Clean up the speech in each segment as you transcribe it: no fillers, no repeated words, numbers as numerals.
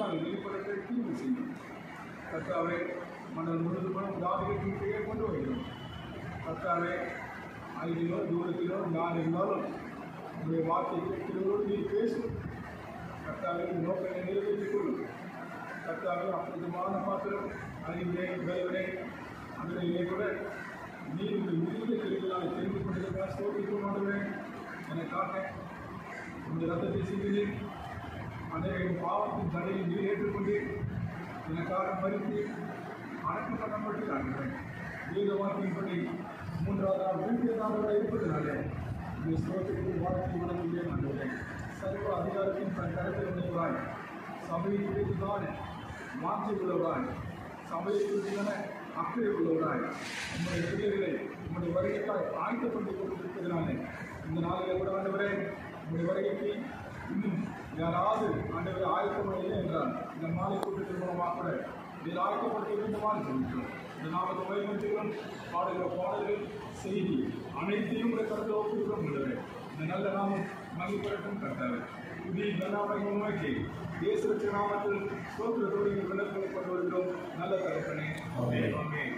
நாங்கள் வெளிப்படுத்த தீர்வு செய்யும். கர்த்தாவே, மனம் முழுவதும் தாவிகளுக்கு கொண்டு வருகிறோம். கர்த்தாவே, அருகிலோ தூரத்திலோ நான் இருந்தாலும் உங்களுடைய வார்த்தை கேட்கிறவரோடு நீ பேசும். கர்த்தாவே, நோக்கத்தை நிறைவேற்றிக் கொள்ளும். கர்த்தாவே, அற்புதமான பாத்திரம் அறிவிலே விளைவிலே அதிலே கூட நீ உங்கள் மிகுந்த கிருபையால் தெரிந்து கொண்டிருக்கிறார். ஸ்தோத்திரம் ஆண்டவரே, எனக்காக உங்கள் ரத்தத்தை சிந்தினீர். அனைவரின் பாவத்தின் தடையை நீர் ஏற்றுக்கொண்டு எனக்காக மறுத்து அனைத்து பண்ணப்பட்டு ஆகிறேன். வேத வாக்கின்படி 3வது நாள் வீட்டில் இருப்பதனாலே இந்த ஸ்தோத்திரத்தின் வாழ்க்கை வழங்குகிறே ஆண்டவரே. சர்வ அதிகாரத்தின் தன் கருத்தில் உடையவராய், சபையை குறித்துதான வாஞ்சி உள்ளவராய், சபையை குறித்தான அக்கறை உள்ளவராய், உங்களுடைய பிள்ளைகளை உங்களுடைய வருகைக்காய் ஆயத்தப்பட்டுக் கொண்டிருப்பதனாலே இந்த நாளிலே கூட ஆண்டவரே, உங்களுடைய வருகைக்கு இன்னும் யாராவது ஆண்டவரை ஆயத்தப்படவில்லை என்றால் இந்த மாலை கூட்டத்தின் மூலமாக கூட இதில் ஆயத்தப்படுத்த வேண்டுமாறு சொல்லிக்கிறோம். இந்த நாமத்தை பயன்படுத்துகிறோம். பாடுகிற பாடல்கள், செய்தி அனைத்தையும் கருத்தை ஒப்புக்கிறோம். உள்ளது இந்த நல்ல நாமம் மகிழ்ப்படட்டும். கர்த்தாவே, புதிய கனாமை நோக்கி இயேசுவின் நாமத்தில் ஸ்தோத்திரத்தோடு விண்ணப்பங்களை கொண்டு வருகிறோம். நல்ல தகப்பனே, ஆமென்.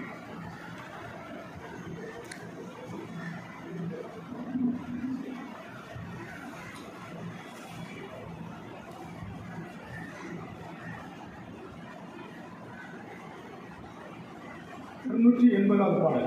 முன்னூற்றி 80வது பாடல்.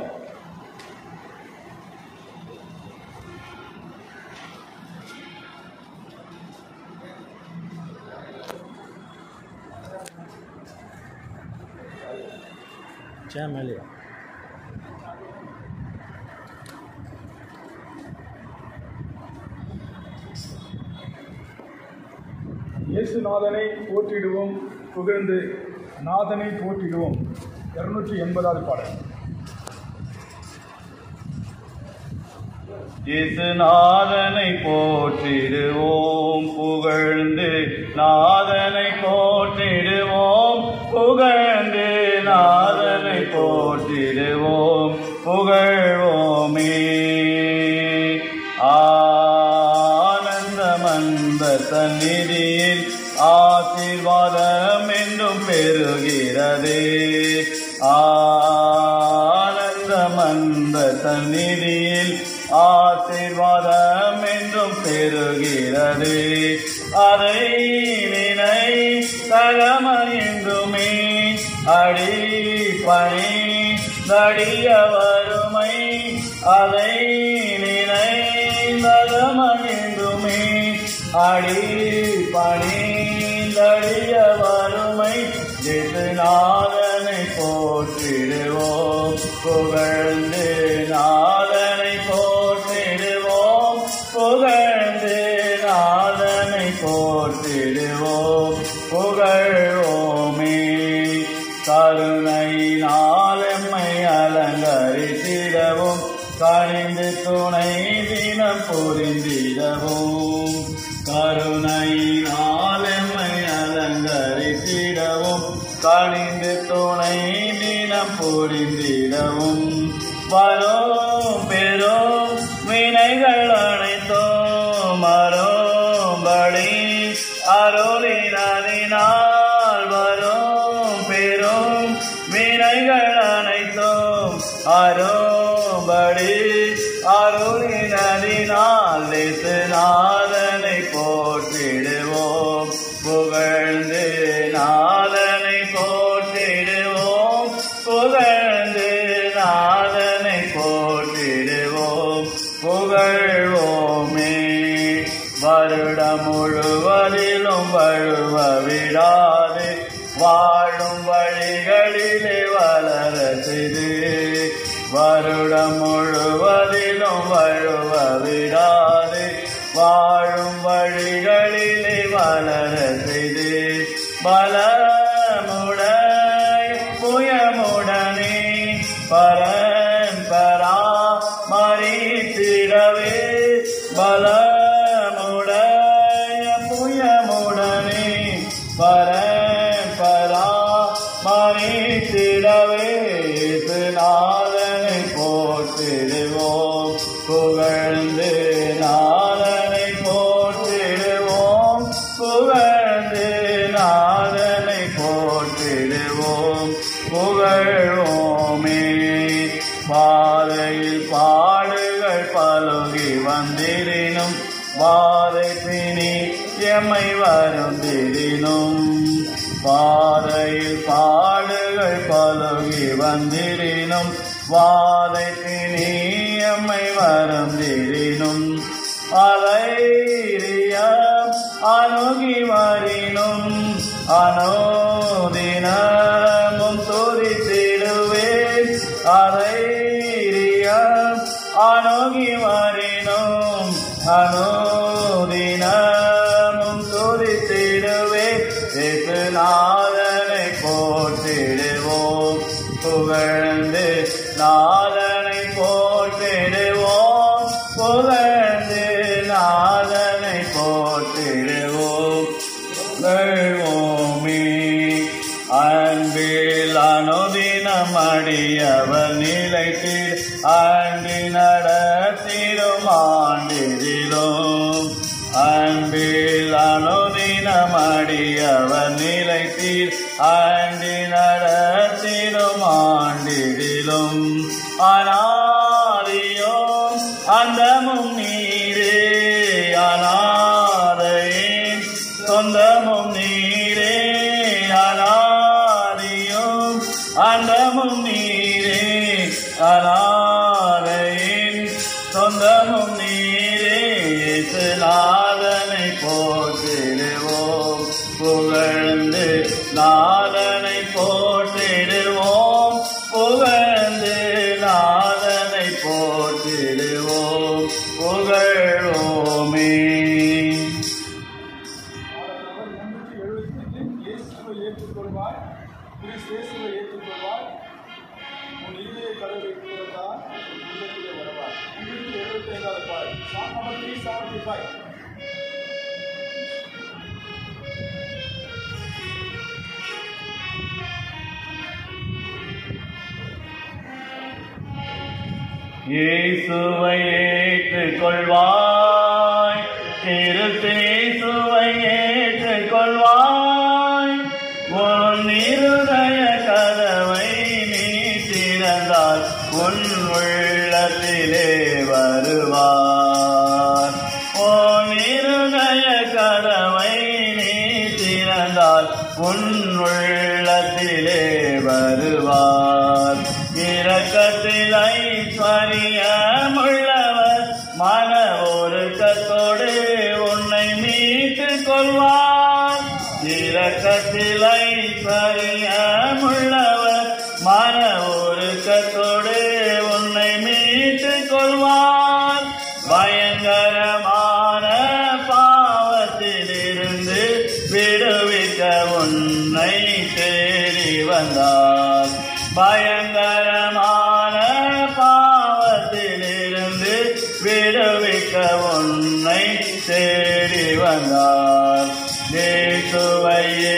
இயேசு நாதனை போற்றிடுவோம், புகழ்ந்து நாதனை போற்றிடுவோம். 280வது பாடல். இயேசு நாதனை போற்றிடுவோம், புகழ்ந்து நாதனை போற்றிடுவோம், புகழ்ந்து நாதனை போற்றிடுவோம், புகழ்வோமே. ஆனந்தமந்த சந்நிதியில் ஆசீர்வாதம் என்றும் பெறுகிறது. ஆனந்தமந்த சந்நிதியில் ஆசீர்வாதம் என்றும் பெறுகிறது. அதை நினை தகமையுமே அடிப்பணி தடிய வறுமை. அதை நினை தகமையுமே அடிப்பணி தடிய வறுமை. இயேசு நாதனை போற்றிடுவோம், புகழ்ந்து நாதனை போற்றிடுவோம், புகழ்ந்து நாதனை போற்றிடுவோம், புகழ்வோமே. கருணையினால் எம்மை அலங்கரித்திடவும், கனிந்து துணை தினம் புரிந்திடவும். கருணையினால் எம்மை அலங்கரித்திடவும், கனிந்து துணை தினம் புரிந்திடவும். வரும் பெரும் வினைகள் அனைத்தும் மறுபடி அருளினால். வரும் பெரும் வினைகள் அனைத்தும் அரும்படி அருளினால். இயேசு நாதனை போற்றிடுவோம், புகழ்ந்து நாதனை போற்றிடுவோம், புகழ்ந்து நாதனை போற்றிடுவோம், புகழ்வோமே. வருடம் முழுவதிலும் வழுவ விடாது வாழும் வழிகளிலே வளர செய்து. வருடம் முழுவதிலும் வழுவ விடாது வாழும் வழிகளிலே வளர செய்து. பலமுடைய புயமுடனே பரம்பரா மறித்திடவே. பலமுடைய புயமுடனே பரம்பரா மறித்திடவே. நாதனை போற்றிடுவோம், புகழ்ந்து நாதனை போற்றிடுவோம், புகழ்ந்து நாதனை எம்மை வருந்திடினும் பாதையில் பாடுகள் பலுகி வந்திடினும் வாதைக்கு நீ எம்மை வருந்திடினும் அலைரியம் அணுகி வரினும் அனோதினமும் துதித்திடுவேன் அலைரியம் அணுகி வரினும் அனோதினமும் துதித்திடுவேன் நாதனை போற்றிடுவோம் புகழ்ந்து நாதனை போற்றிடுவோம் புகழ்ந்து நாதனை போற்றிடுவோம் புகழ்வோமே அன்பில் அனுதினம் அடியவர் நிலைத்தில் ஆண்டி நடத்திடும் ஆண்டிலும் அன்பில் அனுதினம் அடியவர் நிலைத்தில் ஆண்டி நடத்திடும் ஆண்டிலும் அநாதியும் அந்தமும் நீரே அநாதையின் சொந்தமும் நீரே அநாதியும் அந்தமும் நீரே அநாதையின் சொந்தமும் நீரே நாதனை போற்றிடுவோம் புகழ்ந்து நாதனை போற்றிடுவோம் புகழ்ந்து நாதனை போற்றிடுவோம் புகழ்வோமே. ஏற்றுக்கொள்வாய் ஏற்றுக்கொள்வாய் உன் இதய கடவுளை திறந்தால் உள்ளத்திலே வருவாய். 75வது பாடல் Psalm number 375. இயேசுவை ஏற்றுக்கொள்வாய் திருத்தேசுவை ஏற்றுக்கொள்வாய் உன் இருதய கதவை நீ திறந்தால் உன் உள்ளத்திலே வருவார். உன் இருதய கதவை நீ திறந்தால் உன் உள்ளத்திலே வருவார். இரக்கத்தில் ஐஸ்வரியமுள்ளவர் மன ஒருக்கத்தோடு உன்னை மீட்டுக் கொள்வார். இரக்கத்தில் ஐஸ்வரியமுள்ளவர் மன ஒருக்கத்தோடு உன்னை மீட்டுக் கொள்வார். பயங்கரமான பாவத்திலிருந்து விடுவிக்க உன்னை தேடி வந்தார். பயங்கரமான பாவத்திலிருந்து விடுவிக்க உன்னை தேடி வந்தார். இயேசுவை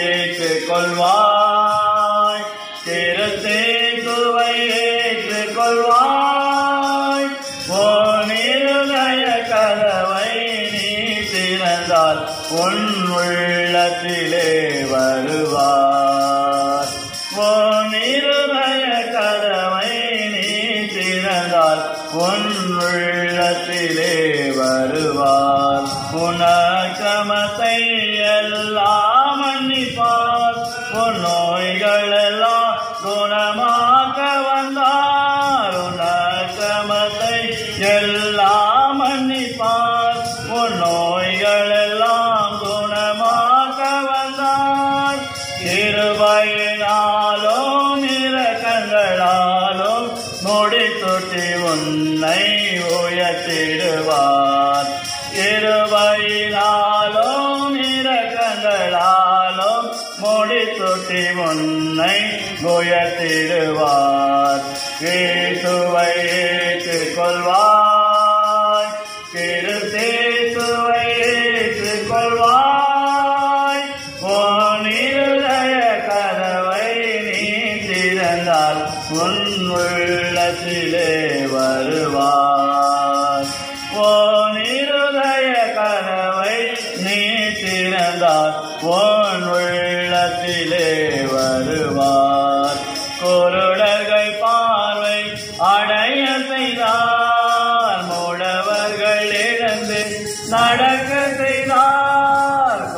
ஏற்றுக்கொள்வாய் திருத்தேசுவை ஏற்றுக்கொள்வாய் உன் இருதய கதவை நீ திறந்தால் உன் உள்ளத்திலே வருவார். உன் இருதய கதவை நீ திறந்தால் உன் உள்ளத்திலே வருவார். உனக்கமத்தை எல்லாம் மன்னிப்பார். உன் நோய்கள் எல்லாம் குணமாக்க வந்தார். உனக்கமத்தை எல்லாம் மன்னிப்பார். உன் நோய்கள் எல்லாம் குணமாக்க வந்தார். கிருபையினாலும் இரக்கங்களாலும் முடித்துட்டி உன்னை உயர்த்திடுவார். கிருபையினாலும் இரக்கங்களாலும் முடித்துட்டி உன்னை உயர்த்திடுவார். இயேசுவை ஏற்றுக்கொள்வாய் திருத்தேசுவை ஏற்றுக்கொள்வாய் உன் இருதய கதவை நீ திறந்தால் உன் உள்ளத்திலே வருவார். உன் இருதய கதவை நீ திறந்தால் உன் உள்ளத்திலே வருவார். குருடர்கள் பார்வை அடைய செய்தார். மூடவர்கள் எழுந்து நடக்க செய்தார்.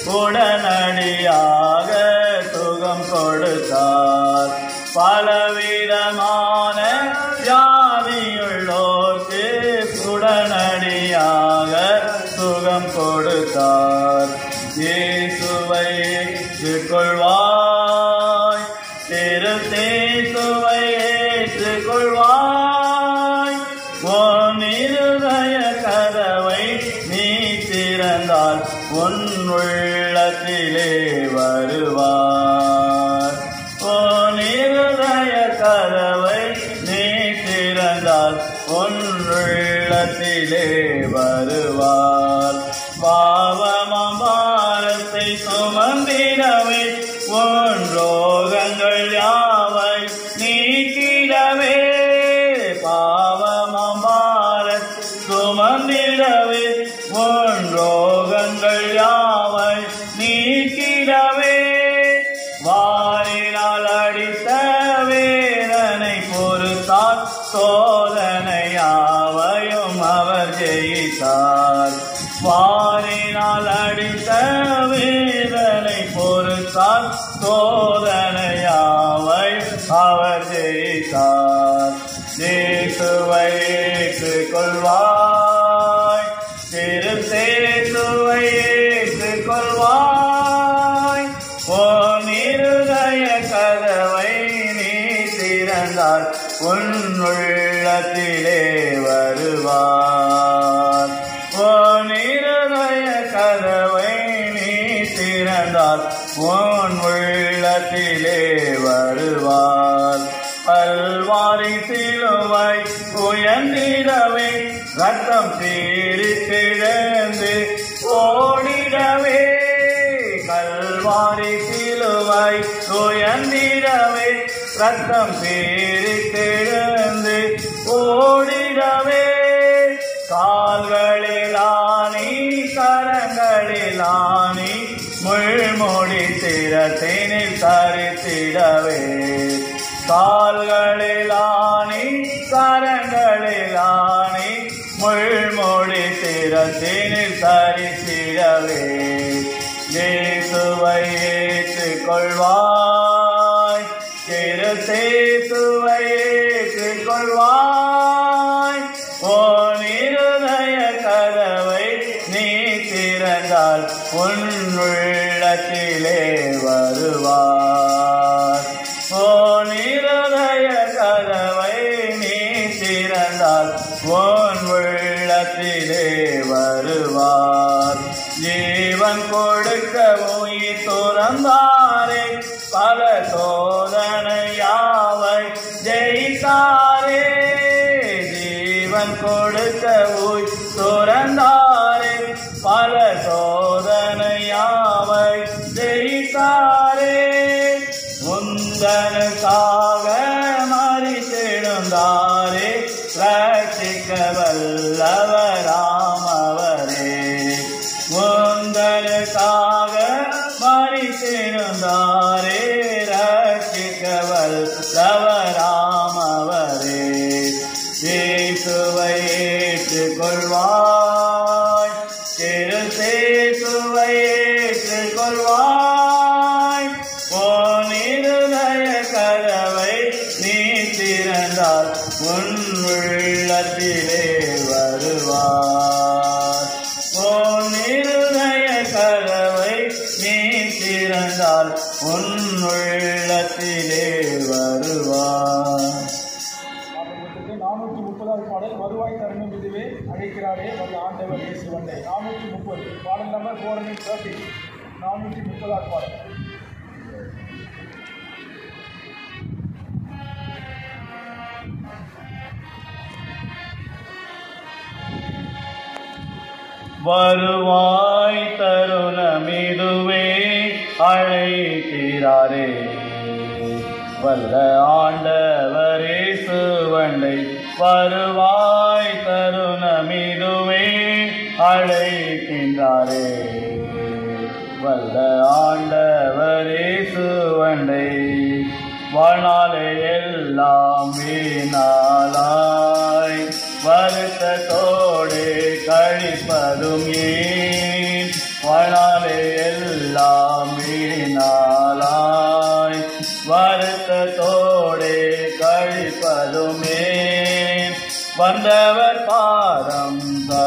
உடனடியாக சுகம் கொடுத்தார். பலவிதமான வியாதியுள்ளோர்க்கு உடனடியாக சுகம் கொடுத்தார். இயேசுவை ஏற்றுக்கொள்வாய், திரு இயேசுவை ஏற்றுக்கொள்வாய். உன் இருதய கதவை நீ திறந்தால் உன் உள்ளத்திலே வருவார். உன் இருதய கதவை நீ திறந்தால் உன் உள்ளத்திலே வருவார். பாவமாம் பாரத்தை சுமந்திடவே உன் ரோகங்கள் யாவை நீக்கிடவே. பாவமாம் பாரத்தை சுமந்திடவே உன் ரோகங்கள் யாவை நீக்கிடவே. வாரினால் அடித்த வேதனை பொறுத்தார், சோதனையாவையும் அவர் ஜெயித்தார். வாரினால் அடித்த வேதனை பொறுத்தார், சோதனையாவை அவர் ஜெயித்தார். இயேசுவை ஏற்றுக்கொள்வாய், திரு இயேசுவை ஏற்றுக்கொள்வாய். உன் இருதய கதவை நீ திறந்தால் உன் உள்ளத்திலே வருவார். உன் இருதய கதவை நீ திறந்தால் உன் உள்ளத்திலே வருவார். கல்வாரி சிலுவை உயர்ந்திடவே ரத்தம் பீரித்திழந்து ஓடிடவே. கல்வாரி சிலுவை உயர்ந்திடவே ரத்தம் பீரித்திழந்து ஓடிடவே. கால்களிலானி கரங்களிலானி முள்மொழி திறத்தினில் தரித்திடவே. கால்களிலானி கரங்களிலானி முள்மொழி திறத்தினில் தரித்திடவே. இயேசுவை ஏற்றுக்கொள்வாய், திரு இயேசுவை ஏற்றுக்கொள்வாய். உன் இருதய கதவை நீ திறந்தால் உன் உள்ளத்திலே வருவார். உன் இருதய கதவை நீ திறந்தால் உன் உள்ளத்திலே வருவார். ஜீவன் கொடுக்க உயிர் துறந்தாரே, பல சோதனையாவை ஜெயித்தாரே. ஜீவன் கொடுக்க உயிர் துறந்தாரே, பல சோதனையாவை ஜெயித்தாரே. முந்தனுக்காக மரித்தெழுந்தாரே, ரட்சிக்க வல்லவராமவரே. முந்தனுக்காக மரித்தெழுந்தாரே, ரட்சிக்க வல்லவராமவரே. இயேசுவை ஏற்றுக்கொள்வாய், திரு இயேசுவை ஏற்றுக்கொள்வாய். உன் இருதய கதவை நீ திறந்தால் உன் உள்ளத்திலே வருவார். உன் இருதய கதவை நீ திறந்தால் உன் உள்ளத்திலே வருவார். 430வது பாடல் வருவாய் தருணம் இதுவே அழைக்கிறாரே வல்ல ஆண்டவர் இயேசு வந்தே. 430 பாடல் நம்பர் 430. 430வது பாடல். வருவாய் தருணமிதுவே அழைக்கிறாரே வல்ல ஆண்டவர் இயேசு வந்தே. வருவாய் தருணமிதுவே அழைக்கின்றாரே வல்ல ஆண்டவர் இயேசு வந்தே. வாழ்நாளே எல்லாம் வீணாலாய் வருத்தத்தோடு கழிப்பதும் ஏன். வாழ்நாளே வந்தவர் பாதம்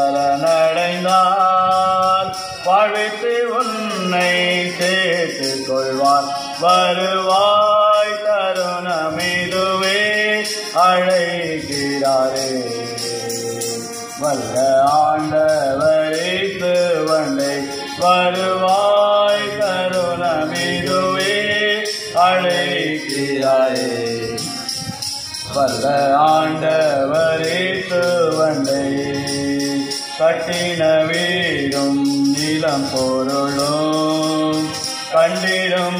சரணடைந்தார், வாழ்வித்து உன்னை சேர்த்துக் கொள்வார். வருவாய் தருணமிதுவே அழைக்கிறாரே. வல்ல ஆண்டவரே திருவண்டை வருவாய் தருணமிதுவே அழைக்கிறாரே. வல்ல ஆண்டவரே திருவண்டை கட்டின வீடும் நிலம் பொருளும் கண்டிடும்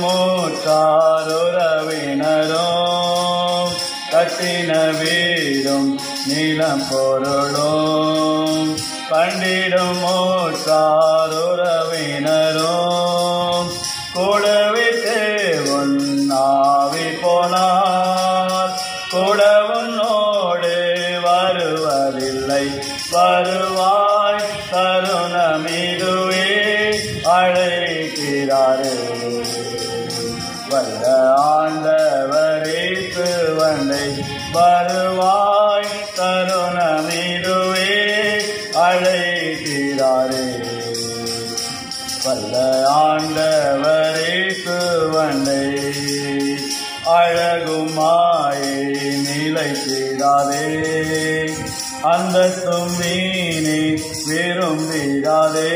மூச்சாருறவினரும், கட்டின வீடும் நிலம் பொருளும் கண்டிடும் மூச்சாருறவினரும், கூடவிட்டு உன்னாவி போனார் கூடவுன்னோடு வருவதில்லை. வருவாய் தருணமிதுவே அழைக்கிறாரே. வல்ல ஆண்டவரே திருவண்டை வருவாய் தருணமிதுவே அழைக்கிறாரே. வல்ல ஆண்டவரே திருவண்டை அழகுமாயை நிலைத்திடாதே, அந்த தும்பீனை விரும்பிடாதே.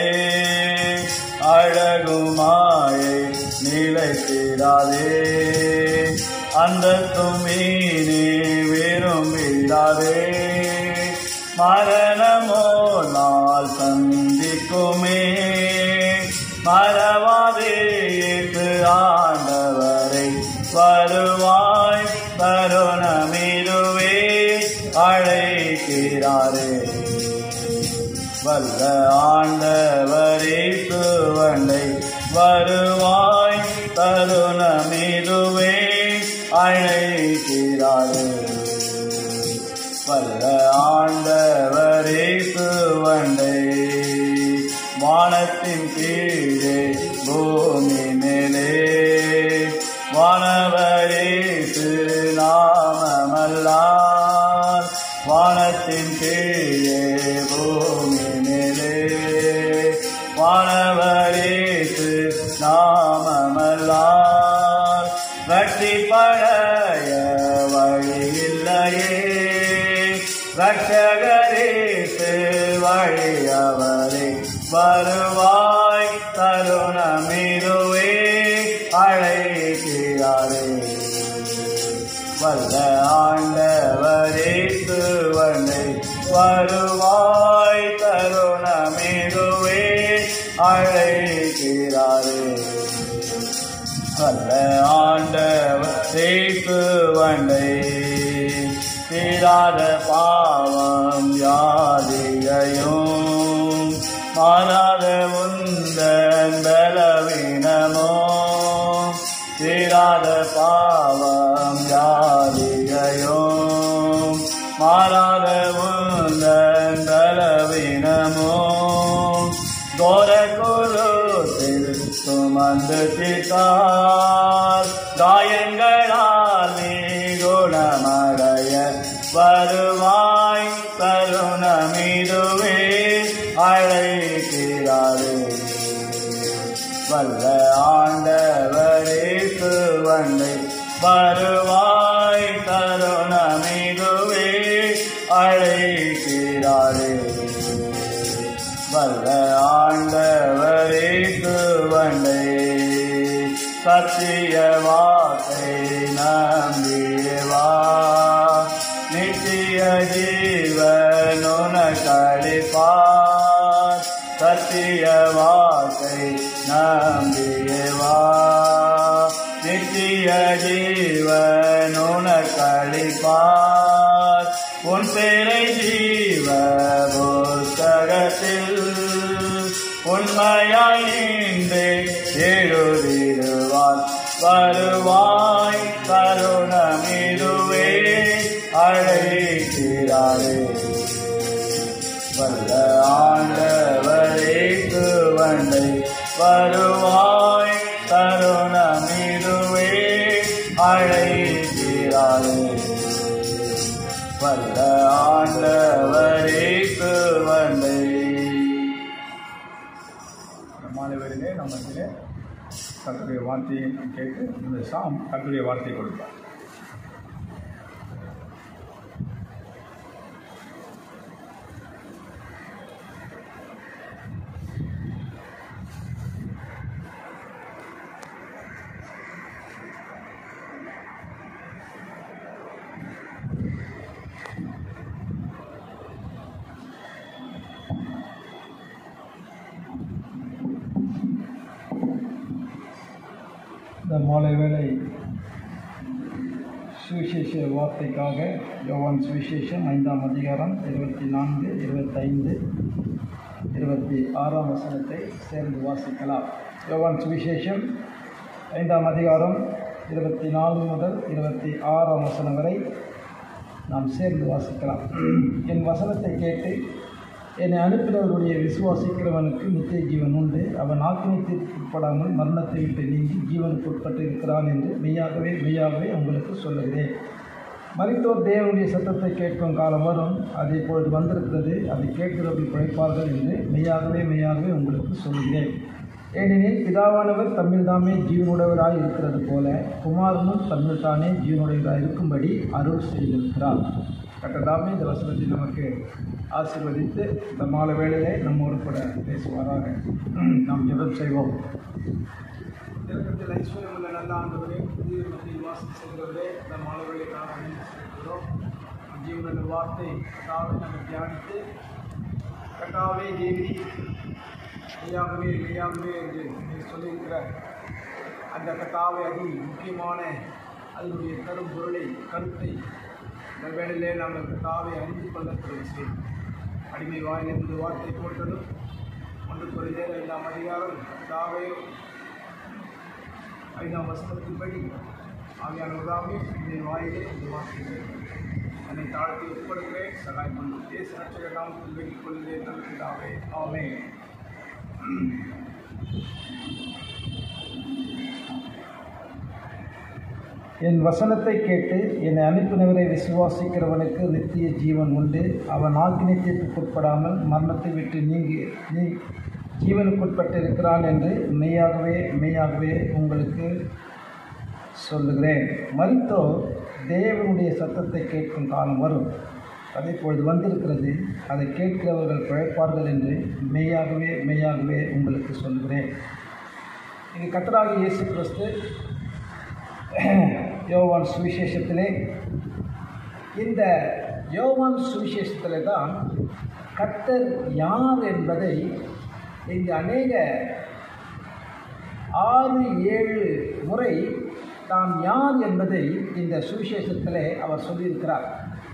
அழகுமாயை நிலைத்திடாதே, அந்த தும்பீனை விரும்பிடாதே. மரணமோ நாள் சந்திக்குமே, மறவாதே இயேசு ஆண்டவரை. வருவாய் தருணமிதுவே அழைக்கிறாரே. வல்ல ஆண்டவரே திருவண்டை வருவாய் தருணமிதுவே அழைக்கிறாரே. வல்ல ஆண்டவரே திருவண்டை வானத்தின் கீழே பூமி மேலே வானவரே திருநாமமல்லார். வானத்தின் கீழே பூமி மேலே வானவரே திருநாமமல்லார். ரட்சிப்படைய வழியில்லையே, ரட்சகரே வழியவரே. வருவாய் தருணமிதுவே அழைக்கிறாரே. வல்ல ஆண்டவரே திருவண்டை வருவாய் தருணமிதுவே அழைக்கிறாரே. வல்ல ஆண்டவரே திருவண்டை தீராத பாவம் யாதிகையும் மாறாத உந்தன் பலவீனமோ. தீராத பாவம் யாதிகையும் மாறாத உந்தன் பலவீனமோ. கோர குருத்தில் சுமந்து தீர்த்தார், காயங்களால் நீ குணமடைய. வருவாய் தருணமிதுவே அழைக்கிறாரே. வல்ல ஆண்டவரே திருவண்டை வருவாய் தருணமிதுவே அழைக்கிறாரே. வல்ல ஆண்டவரே திருவண்டை சத்திய வாக்கை நம்பியவா. நித்திய ஜீவன் உனக்களிப்பார். சத்திய வாக்கை நம்பியவா. நித்திய ஜீவன் உனக்களிப்பார். உன் பேரை ஜீவ புத்தகத்தில் உண்மையாய் நின்று எழுதிடுவார். வருவாய் தருணமிதுவே அழைக்கிறாரே. வல்ல ஆண்டவரே திருவண்டை வருவாய் தருணமிதுவே அழைக்கிறாரே. வல்ல ஆண்டவரே கர்த்தருடைய வார்த்தையை கேட்டு இந்த சாம் கர்த்தருடைய வார்த்தையை கொடுப்பார். இந்த மாலை வேளை சுவிசேஷ வார்த்தைக்காக யோவான் சுவிசேஷம் 5ஆம் அதிகாரம் 24, 25, 26 வசனத்தை சேர்ந்து வாசிக்கலாம். யோவான் சுவிசேஷம் 5ஆம் அதிகாரம் 24 முதல் 26 வசனம் வரை நாம் சேர்ந்து வாசிக்கலாம். என் வசனத்தை கேட்டு என்னை அனுப்பினவருடைய விசுவாசிக்கிறவனுக்கு நித்திய ஜீவன் உண்டு. அவன் ஆக்கினைக்கு உட்படாமல் மரணத்தை விட்டு நீங்கி ஜீவனுக்கு உட்பட்டு இருக்கிறான் என்று மெய்யாகவே மெய்யாகவே உங்களுக்கு சொல்லுகிறேன். மரித்தோர் தேவனுடைய சத்தத்தை கேட்கும் காலம் வரும், அது இப்பொழுது வந்திருக்கிறது. அதை கேட்கிறவர்கள் பிழைப்பார்கள் என்று மெய்யாகவே மெய்யாகவே உங்களுக்கு சொல்லுகிறேன். ஏனெனில் பிதாவானவர் தம்மில் தாமே ஜீவனுடையவராய் இருக்கிறது போல குமாரனும் தம்மில் தானே ஜீவனுடையவராய் இருக்கும்படி அருள் செய்திருக்கிறார். கட்டதாமே இந்த வசனத்தை நமக்கு ஆசீர்வதித்து இந்த மாலை வேளையிலே நம்மோடு கூட பேசுவாராக. நாம் ஜெபம் செய்வோம். இறக்கத்தில் ஐஸ்வர்யம் உள்ள நல்ல ஆண்டவரே, புதிய மத்தியில் வாசம் செய்கிறவரே, இந்த மாலை வேளைக்காக அணிந்திருக்கிறோம். ஜீவனுள்ள வார்த்தை கட்டாவை நம்ம தியானித்து கட்டாவே தேவி மெய்யாகவே மெய்யாகவே என்று நீங்கள் சொல்லியிருக்கிற அந்த கட்டாவை அதி முக்கியமான அதனுடைய கரும் பொருளை கருத்தை இந்த வேளையிலே நாங்கள் கட்டாவை அறிந்து கொள்ளக்கூடிய செய்யும். அடிமை வாயிலிருந்து வார்த்தை போட்டதும் 1 கொரிந்தியர் 5ஆம் அதிகாரம் கட்டாவே 5ஆம் வசனத்தின்படி ஆவியானவராமே இந்த வாயிலே இந்த வார்த்தை என்னை தாழ்த்தி ஒப்புக்கொடுக்கிறேன். சகாயம் பண்ணும் தேச ரட்சகர் நாமத்தில் வேண்டிக் கொள்கிறேன் நல்ல பிதாவே, ஆமென். என் வசனத்தை கேட்டு என்னை அனுப்பினவரை விசுவாசிக்கிறவனுக்கு நித்திய ஜீவன் உண்டு. அவன் ஆக்கினைக்குட்படாமல் மரணத்தை விட்டு நீங்கி ஜீவனுக்குட்பட்டு இருக்கிறான் என்று மெய்யாகவே மெய்யாகவே உங்களுக்கு சொல்லுகிறேன். மரித்தோர் தேவனுடைய சத்தத்தை கேட்கும் காலம் வரும், அது இப்பொழுது வந்திருக்கிறது. அதை கேட்கிறவர்கள் பிழைப்பார்கள் என்று மெய்யாகவே மெய்யாகவே உங்களுக்கு சொல்லுகிறேன். இது கர்த்தராகிய இயேசு கிறிஸ்து யோவான் சுவிசேஷத்திலே, இந்த யோவான் சுவிசேஷத்திலே தான் கர்த்தர் யார் என்பதை இங்கு அநேக 6-7 முறை தான் யார் என்பதை இந்த சுவிசேஷத்திலே அவர் சொல்லியிருக்கிறார்.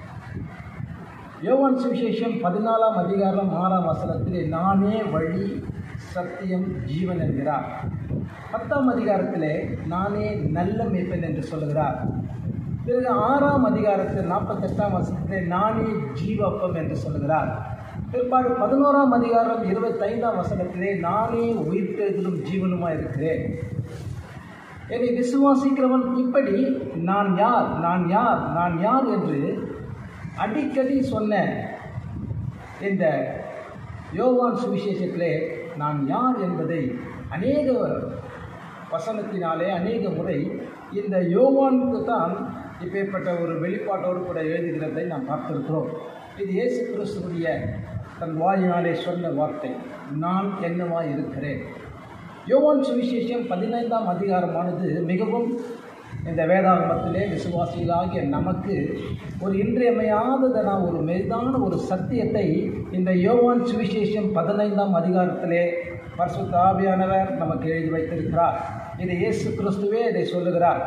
யோவான் சுவிசேஷம் 14ஆம் அதிகாரம் 6ஆம் வசனத்திலே நானே வழி சத்தியம் ஜீவன் என்கிறார். 10ஆம் அதிகாரத்திலே நானே நல்ல மேய்ப்பன் என்று சொல்லுகிறார். பிறகு 6ஆம் அதிகாரத்தில் 48ஆம் வசனத்திலே நானே ஜீவப்பம் என்று சொல்லுகிறார். பிற்பாடு 11ஆம் அதிகாரம் 25ஆம் வசனத்திலே நானே உயிர்த்தெழுதலும் ஜீவனுமாய் இருக்கிறேன். என்னை விசுவாசிக்கிறவன் இப்படி நான் யார் நான் யார் நான் யார் என்று அடிக்கடி சொன்ன இந்த யோவான் சுவிசேஷத்திலே நான் யார் என்பதை அநேக வசனத்தினாலே அநேக முறை இந்த யோவானுக்கு தான் இப்பேற்பட்ட ஒரு வெளிப்பாட்டோடு கூட எழுதுகிறதை நாம் பார்த்திருக்கிறோம். இது இயேசு கிறிஸ்துவுடைய தன் வாயினாலே சொன்ன வார்த்தை, நான் என்னவாய் இருக்கிறேன். யோவான் சுவிசேஷம் 15ஆம் அதிகாரமானது மிகவும் இந்த வேதாகமத்திலே விசுவாசிகளாகிய நமக்கு ஒரு இன்றியமையாததான ஒரு மெய்தான ஒரு சத்தியத்தை இந்த யோவான் சுவிசேஷம் 15ஆம் அதிகாரத்திலே பரிசுத்த ஆவியானவர் நமக்கு எழுதி வைத்திருக்கிறார். இது இயேசு கிறிஸ்துவே இதை சொல்லுகிறார்.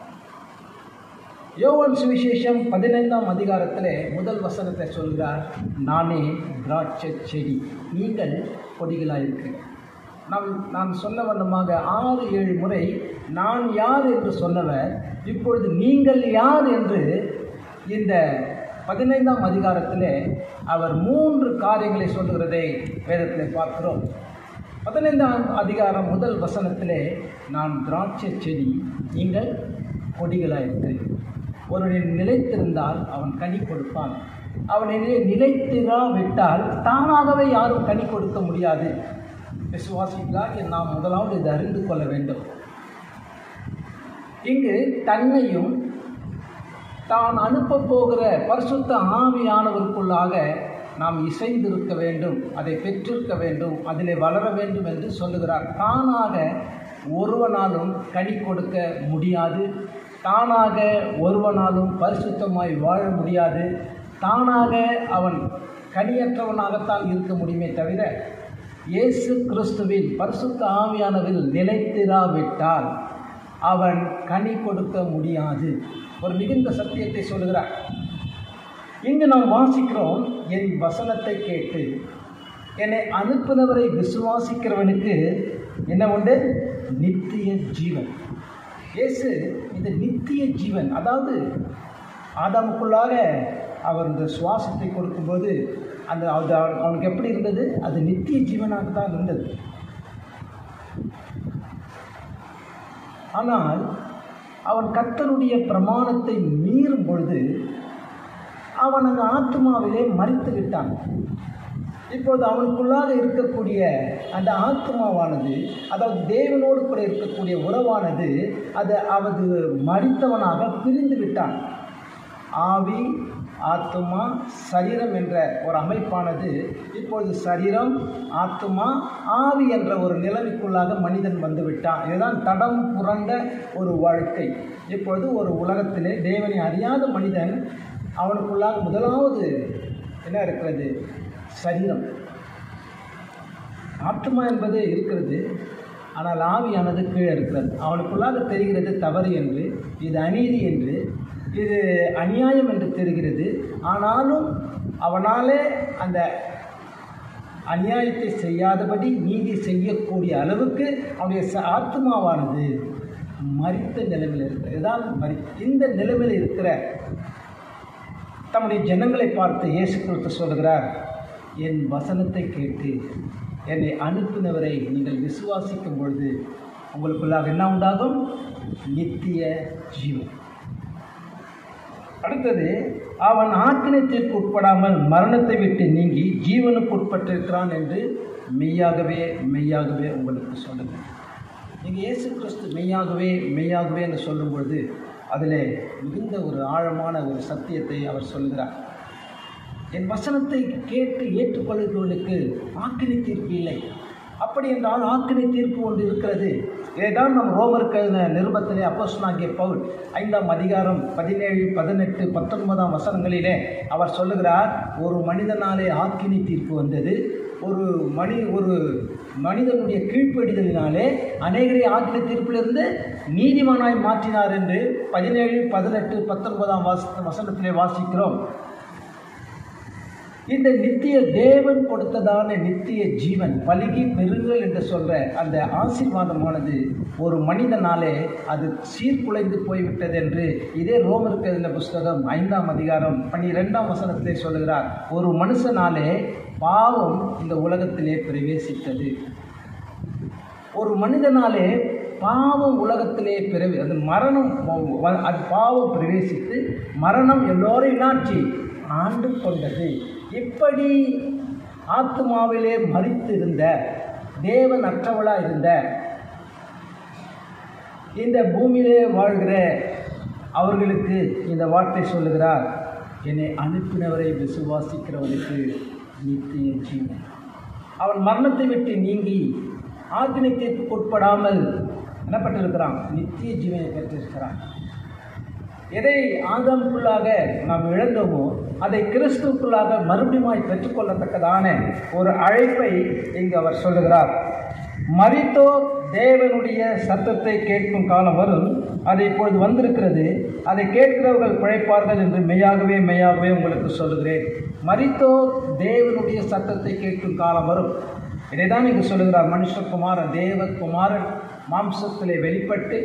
யோவான் சுவிசேஷம் 15ஆம் அதிகாரத்திலே முதல் வசனத்தை சொல்கிறார், நானே திராட்சை செடி, நீங்கள் கொடிகளாயிருக்கிறேன். நான் சொன்ன வண்ணமாக 6-7 முறை நான் யார் என்று சொன்னவர் இப்பொழுது நீங்கள் யார் என்று இந்த 15ஆம் அதிகாரத்திலே அவர் 3 காரியங்களை சொல்லுகிறதை வேதத்திலே பார்க்கிறோம். 15ஆம் அதிகாரம் முதல் வசனத்திலே நான் திராட்சை செடி, நீங்கள் கொடிகளாயிருக்கிறேன். ஒருவன் நிலைத்திருந்தால் அவன் கனி கொடுப்பான், அவனிலே நிலைத்திராவிட்டால் தானாகவே யாரும் கனி கொடுக்க முடியாது. விசுவாசிகளாக நாம் முதலாவது இதை அறிந்து கொள்ள வேண்டும். இங்கு தன்னையும் தான் அனுப்ப போகிற பரிசுத்த ஆவியானவருக்குள்ளாக நாம் இசைந்திருக்க வேண்டும், அதை பெற்றிருக்க வேண்டும், அதிலே வளர வேண்டும் என்று சொல்லுகிறார். தானாக ஒருவனாலும் கனி கொடுக்க முடியாது, தானாக ஒருவனாலும் பரிசுத்தமாய் வாழ முடியாது, தானாக அவன் கனியற்றவனாகத்தான் இருக்க முடியுமே தவிர இயேசு கிறிஸ்துவின் பரிசுத்த ஆவியானவில் நிலைத்திராவிட்டால் அவன் கனி கொடுக்க முடியாது. ஒரு மிகுந்த சத்தியத்தை சொல்லுகிறார். இங்கு நாம் வாசிக்கிறோம், என் வசனத்தை கேட்டு என்னை அனுப்பினவரை விசுவாசிக்கிறவனுக்கு என்ன உண்டு? நித்திய ஜீவன். இயேசு இந்த நித்திய ஜீவன், அதாவது ஆதாமுக்குள்ளாக அவர் இந்த சுவாசத்தை கொடுக்கும்போது அவனுக்கு எப்படி இருந்தது? அது நித்திய ஜீவனாக தான் இருந்தது. ஆனால் அவன் கர்த்தருடைய பிரமாணத்தை மீறும் பொழுது அவன் அந்த ஆத்மாவிலே மரித்து விட்டான். இப்போது அவனுக்குள்ளாக இருக்கக்கூடிய அந்த ஆத்மாவானது, அதாவது தேவனோடு கூட இருக்கக்கூடிய உறவானது, அது மரித்தவனாக பிரிந்து விட்டான். ஆவி, ஆத்மா, சரீரம் என்ற ஒரு அமைப்பானது இப்பொழுது சரீரம், ஆத்மா, ஆவி என்ற ஒரு நிலைமைக்குள்ளாக மனிதன் வந்துவிட்டான். இதுதான் தடம் புரண்ட ஒரு வாழ்க்கை. இப்பொழுது ஒரு உலகத்திலே தேவனை அறியாத மனிதன், அவனுக்குள்ளாக முதலாவது என்ன இருக்கிறது? சரீரம். ஆத்மா என்பது இருக்கிறது, ஆனால் ஆவியானது கீழே இருக்கிறது. அவனுக்குள்ளாக தெரிகிறது தவறு என்று, இது அநீதி என்று, இது அநியாயம் என்று தெரிகிறது. ஆனாலும் அவனாலே அந்த அநியாயத்தை செய்யாதபடி நீதி செய்யக்கூடிய அளவுக்கு அவனுடைய ஆத்மாவானது மரித்த நிலைமையில் இருக்கிறது. இதுதான் இந்த நிலைமையில் இருக்கிற தம்முடைய ஜனங்களை பார்த்து இயேசு கிறிஸ்து சொல்கிறார், என் வசனத்தை கேட்டு என்னை அனுப்பினவரை நீங்கள் விசுவாசிக்கும் பொழுது உங்களுக்குள்ளாக என்ன உண்டாகும்? நித்திய ஜீவன். அடுத்தது, அவன் ஆக்கினைத்திற்கு உட்படாமல் மரணத்தை விட்டு நீங்கி ஜீவனுக்கு உட்பட்டிருக்கிறான் என்று மெய்யாகவே மெய்யாகவே உங்களுக்கு சொல்லுங்கள். நீங்கள் இயேசு கிறிஸ்து மெய்யாகவே மெய்யாகவே என்று சொல்லும் பொழுது அதில் மிகுந்த ஒரு ஆழமான ஒரு சத்தியத்தை அவர் சொல்கிறார். என் வசனத்தை கேட்டு ஏற்றுக்கொள்கிறவர்களுக்கு ஆக்கினை தீர்ப்பு இல்லை. அப்படி என்றால் ஆக்கினை தீர்ப்பு ஒன்று இருக்கிறது. இதைதான் நம் ரோமருக்கு நிருபத்திலே அப்போஸ்தலனாகிய பவுல் 5ஆம் அதிகாரம் 17, 18, 19 வசனங்களிலே அவர் சொல்லுகிறார், ஒரு மனிதனாலே ஆக்கினை தீர்ப்பு வந்தது, ஒரு மனிதனுடைய கீழ்ப்படிதலினாலே அநேகரை ஆக்கினை தீர்ப்பிலிருந்து நீதிமானாய் மாற்றினார் என்று 17, 18, 19 வசனத்திலே வாசிக்கிறோம். இந்த நித்திய தேவன் கொடுத்ததான நித்திய ஜீவன் பலுகி பெறுங்கள் என்று சொல்ற அந்த ஆசீர்வாதமானது ஒரு மனிதனாலே அது சீர்குலைந்து போய்விட்டது என்று இதே ரோமருக்கு எழுதின புஸ்தகம் 5ஆம் அதிகாரம் 12ஆம் வசனத்திலே சொல்லுகிறார். ஒரு மனுஷனாலே பாவம் இந்த உலகத்திலே பிரவேசித்தது. ஒரு மனிதனாலே பாவம் உலகத்திலே அது மரணம், அது பாவம் பிரவேசித்து மரணம் எல்லோரையும் நாட்சி ஆண்டு கொண்டது. இப்படி ஆத்மாவிலே மரித்திருந்த தேவன் அற்றவளாக இருந்த இந்த பூமியிலே வாழ்கிற அவர்களுக்கு இந்த வார்த்தை சொல்லுகிறார், என்னை அனுப்பினவரை விசுவாசிக்கிறவனுக்கு நித்திய ஜீவன். அவன் மரணத்தை விட்டு நீங்கி ஆக்கினை தீர்ப்புக்கு உட்படாமல் என்னப்பட்டிருக்கிறான்? நித்திய ஜீவனை பெற்றிருக்கிறான். எதை ஆதாமுக்குள்ளாக நாம் இழந்தோமோ அதை கிறிஸ்துவுக்குள்ளாக மறுபடியும் பெற்றுக்கொள்ளத்தக்கதான ஒரு அழைப்பை இங்கு அவர் சொல்லுகிறார். மரித்தோர் தேவனுடைய சத்தத்தை கேட்கும் காலம் வரும், அது இப்பொழுது வந்திருக்கிறது, அதை கேட்கிறவர்கள் பிழைப்பார்கள் என்று மெய்யாகவே மெய்யாகவே உங்களுக்கு சொல்லுகிறேன். மரித்தோர் தேவனுடைய சத்தத்தை கேட்கும் காலம் வரும். இதை தான் இங்கு சொல்லுகிறார். மனுஷகுமாரன் தேவகுமாரன் மாம்சத்திலே வெளிப்பட்டு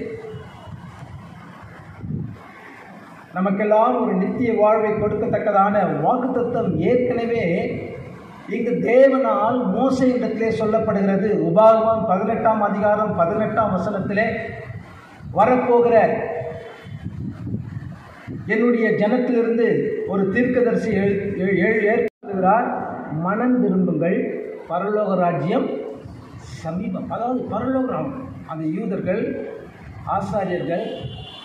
நமக்கெல்லாம் ஒரு நித்திய வாழ்வை கொடுக்கத்தக்கதான வாக்குத்தத்தம் ஏற்கனவே இங்கு தேவனால் மோசேயிடத்திலே சொல்லப்படுகிறது. உபாகமம் 18ஆம் அதிகாரம் 18ஆம் வசனத்திலே வரப்போகிற என்னுடைய ஜனத்திலிருந்து ஒரு தீர்க்கதரிசி ஏற்படுகிறார், மனம் திரும்புங்கள், பரலோக ராஜ்யம் சமீபம். அதாவது பரலோக அந்த யூதர்கள், ஆசாரியர்கள்,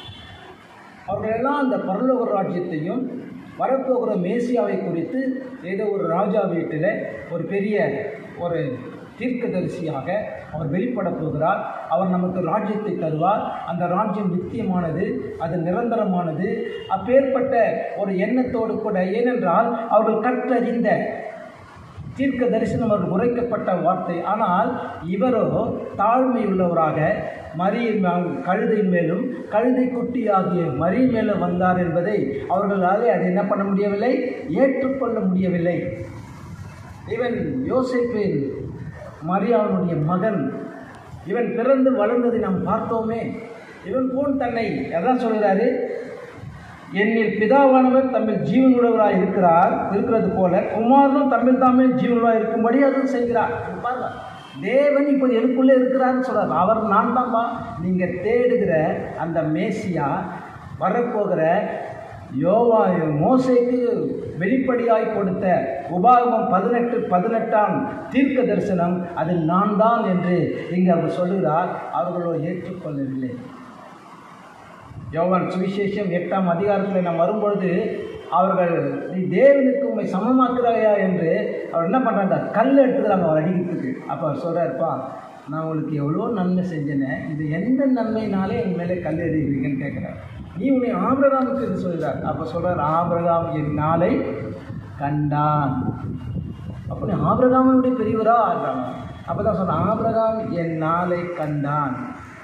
அவர்களெல்லாம் அந்த பரலோக ராஜ்யத்தையும் வரப்போகிற மேசியாவை குறித்து ஏதோ ஒரு ராஜா வீட்டில் ஒரு பெரிய ஒரு தீர்க்கதரிசியாக அவர் வெளிப்பட போகிறார். அவர் நமக்கு ராஜ்யத்தை தருவார். அந்த ராஜ்யம் நித்தியமானது, அது நிரந்தரமானது. அப்பேற்பட்ட ஒரு எண்ணத்தோடு கூட, ஏனென்றால் அவர்கள் கற்றறிந்த தீர்க்க தரிசனம் அவர்கள் உரைக்கப்பட்ட வார்த்தை. ஆனால் இவரோ தாழ்மையுள்ளவராக மரியின் கழுதையின் மேலும் கழுதை குட்டியாகிய மரியின் மேலும் வந்தார் என்பதை அவர்களால் அதை என்ன பண்ண முடியவில்லை, ஏற்றுக்கொள்ள முடியவில்லை. இவன் யோசேப்பின் மரியாவுடைய மகன், இவன் பிறந்து வளர்ந்ததை நாம் பார்த்தோமே. இவன் போன் தன்னை எதான் சொல்கிறாரு, என்னில் பிதாவானவர் தம்மில் ஜீவனுள்ளவராக இருக்கிறது போல குமாரனும் தம்மில் தாமே ஜீவனுள்ளவராக இருக்கும்படி அதுவும் செய்கிறார். பாருங்க, தேவன் இப்போ எனக்குள்ளே இருக்கிறான்னு சொல்கிறார். அவர் நான் தான்பா. நீங்கள் தேடுகிற அந்த மேசியா, வரப்போகிற மோசேக்கு வெளிப்படையாய் கொடுத்த உபாகமம் 18 தீர்க்க தரிசனம் அதில் நான் தான் என்று இங்கே அவர் சொல்லுகிறார். அவர்களோ ஏற்றுக்கொள்ளவில்லை. யோவான் சுவிசேஷம் 8ஆம் அதிகாரத்தில் நாம் வரும்பொழுது அவர்கள் நீ தேவனுக்கு உண்மை சமமாக்குறாயா என்று அவர் என்ன பண்ணுறாங்க, கல் எடுத்துக்கிறாங்க அவர் அடிக்கிறதுக்கு. அப்போ அவர் சொல்கிறாருப்பா, நான் உங்களுக்கு எவ்வளோ நன்மை செஞ்சேனே, இது எந்த நன்மைனாலே என் மேலே கல் எறிகிறீங்கன்னு கேட்குறாரு. நீ உன்னை ஆபிரகாமுக்கு என்று சொல்கிறார். அப்போ சொல்கிறார், ஆபிரகாம் என் நாளை கண்டான். அப்போ நீ ஆபிரகாமுடைய பெரியவரா ஆகிறாங்க. அப்போ தான் சொல்கிறேன், ஆபிரகாம் என் நாளை கண்டான்.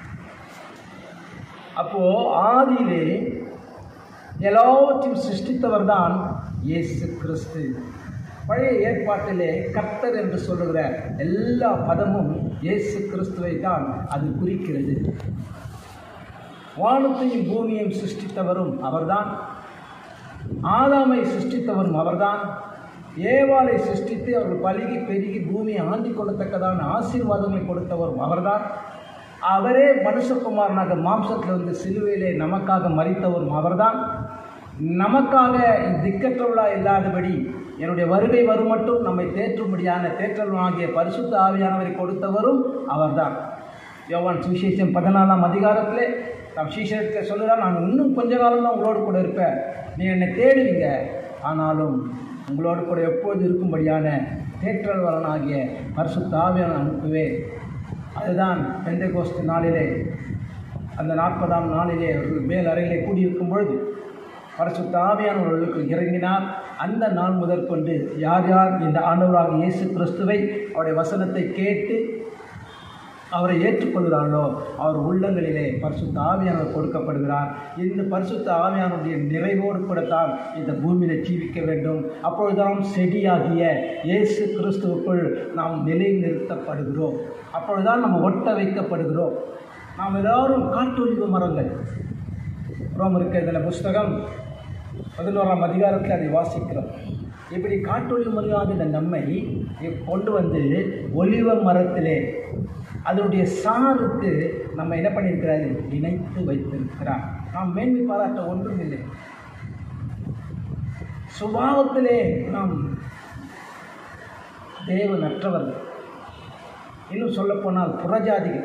அப்போது ஆதியிலே எல்லாவற்றையும் சிருஷ்டித்தவர் தான் இயேசு கிறிஸ்து. பழைய ஏற்பாட்டிலே கர்த்தர் என்று சொல்லுகிற எல்லா பதமும் இயேசு கிறிஸ்துவை தான் அது குறிக்கிறது. வானத்தையும் பூமியையும் சிருஷ்டித்தவரும் அவர்தான். ஆதாமை சிருஷ்டித்தவரும் அவர்தான். ஏவாளை சிருஷ்டித்து அவர்கள் பலுகி பெருகி பூமியை ஆண்டி கொள்ளத்தக்கதான ஆசீர்வாதங்களை கொடுத்தவரும் அவர்தான். அவரே மனுஷகுமாரனாக மாம்சத்தில் வந்து சிலுவையிலே நமக்காக மரித்தவரும் அவர்தான். நமக்காக திக்கற்றவளா இல்லாதபடி என்னுடைய வருகை வரும் மட்டும் நம்மை தேற்றும்படியான தேற்றலாகிய பரிசுத்த ஆவியானவரை கொடுத்தவரும் அவர்தான். யோவான் சுவிசேஷம் 14ஆம் அதிகாரத்திலே நாம் சீஷர்கிட்ட சொல்லுறார், நான் இன்னும் கொஞ்ச காலம் தான் உங்களோடு கூட இருப்பேன், நீ என்னை தேடுவீங்க, ஆனாலும் உங்களோடு கூட எப்போது இருக்கும்படியான தேற்றல்வரனாகிய பரிசுத்த ஆவியான அனுப்புவேன். அதுதான் பெந்தெகோஸ்து நாளிலே, அந்த 40ஆம் நாளிலே அவர்கள் மேல் அறையிலே கூடியிருக்கும் பொழுது பரிசுத்த ஆவியானவர்களுக்கு இறங்கினார். அந்த நாள் முதற்கொண்டு யார் யார் இந்த ஆண்டவராக இயேசு கிறிஸ்துவை அவருடைய வசனத்தை கேட்டு அவரை ஏற்றுக்கொள்கிறார்களோ அவர் உள்ளங்களிலே பரிசுத்த ஆவியானவர் கொடுக்கப்படுகிறார். இந்த பரிசுத்த ஆவியானுடைய நிறைவோடு கூடத்தான் இந்த பூமியில் ஜீவிக்க வேண்டும். அப்பொழுதுதான் செடியாகிய இயேசு கிறிஸ்துவுக்குள் நாம் நிலைநிறுத்தப்படுகிறோம். அப்பொழுதுதான் நம்ம ஒட்ட வைக்கப்படுகிறோம். நாம் எல்லாரும் காட்டொலிவு மரங்கள். ரோமருக்கு எழுதின புஸ்தகம் 11ஆம் அதிகாரத்தில் அதை வாசிக்கிறோம். இப்படி காட்டொலிவு மரமாக நம்மை கொண்டு வந்து ஒலிவ மரத்திலே அதனுடைய சாருக்கு நம்ம என்ன பண்ணியிருக்கிறாரு, இணைத்து வைத்திருக்கிறார். நாம் மேன்மை பாராட்ட ஒன்றும் இல்லை. சுபாவத்திலே நாம் தேவனற்றவர்கள், இன்னும் சொல்லப்போனால் புறஜாதிகள்.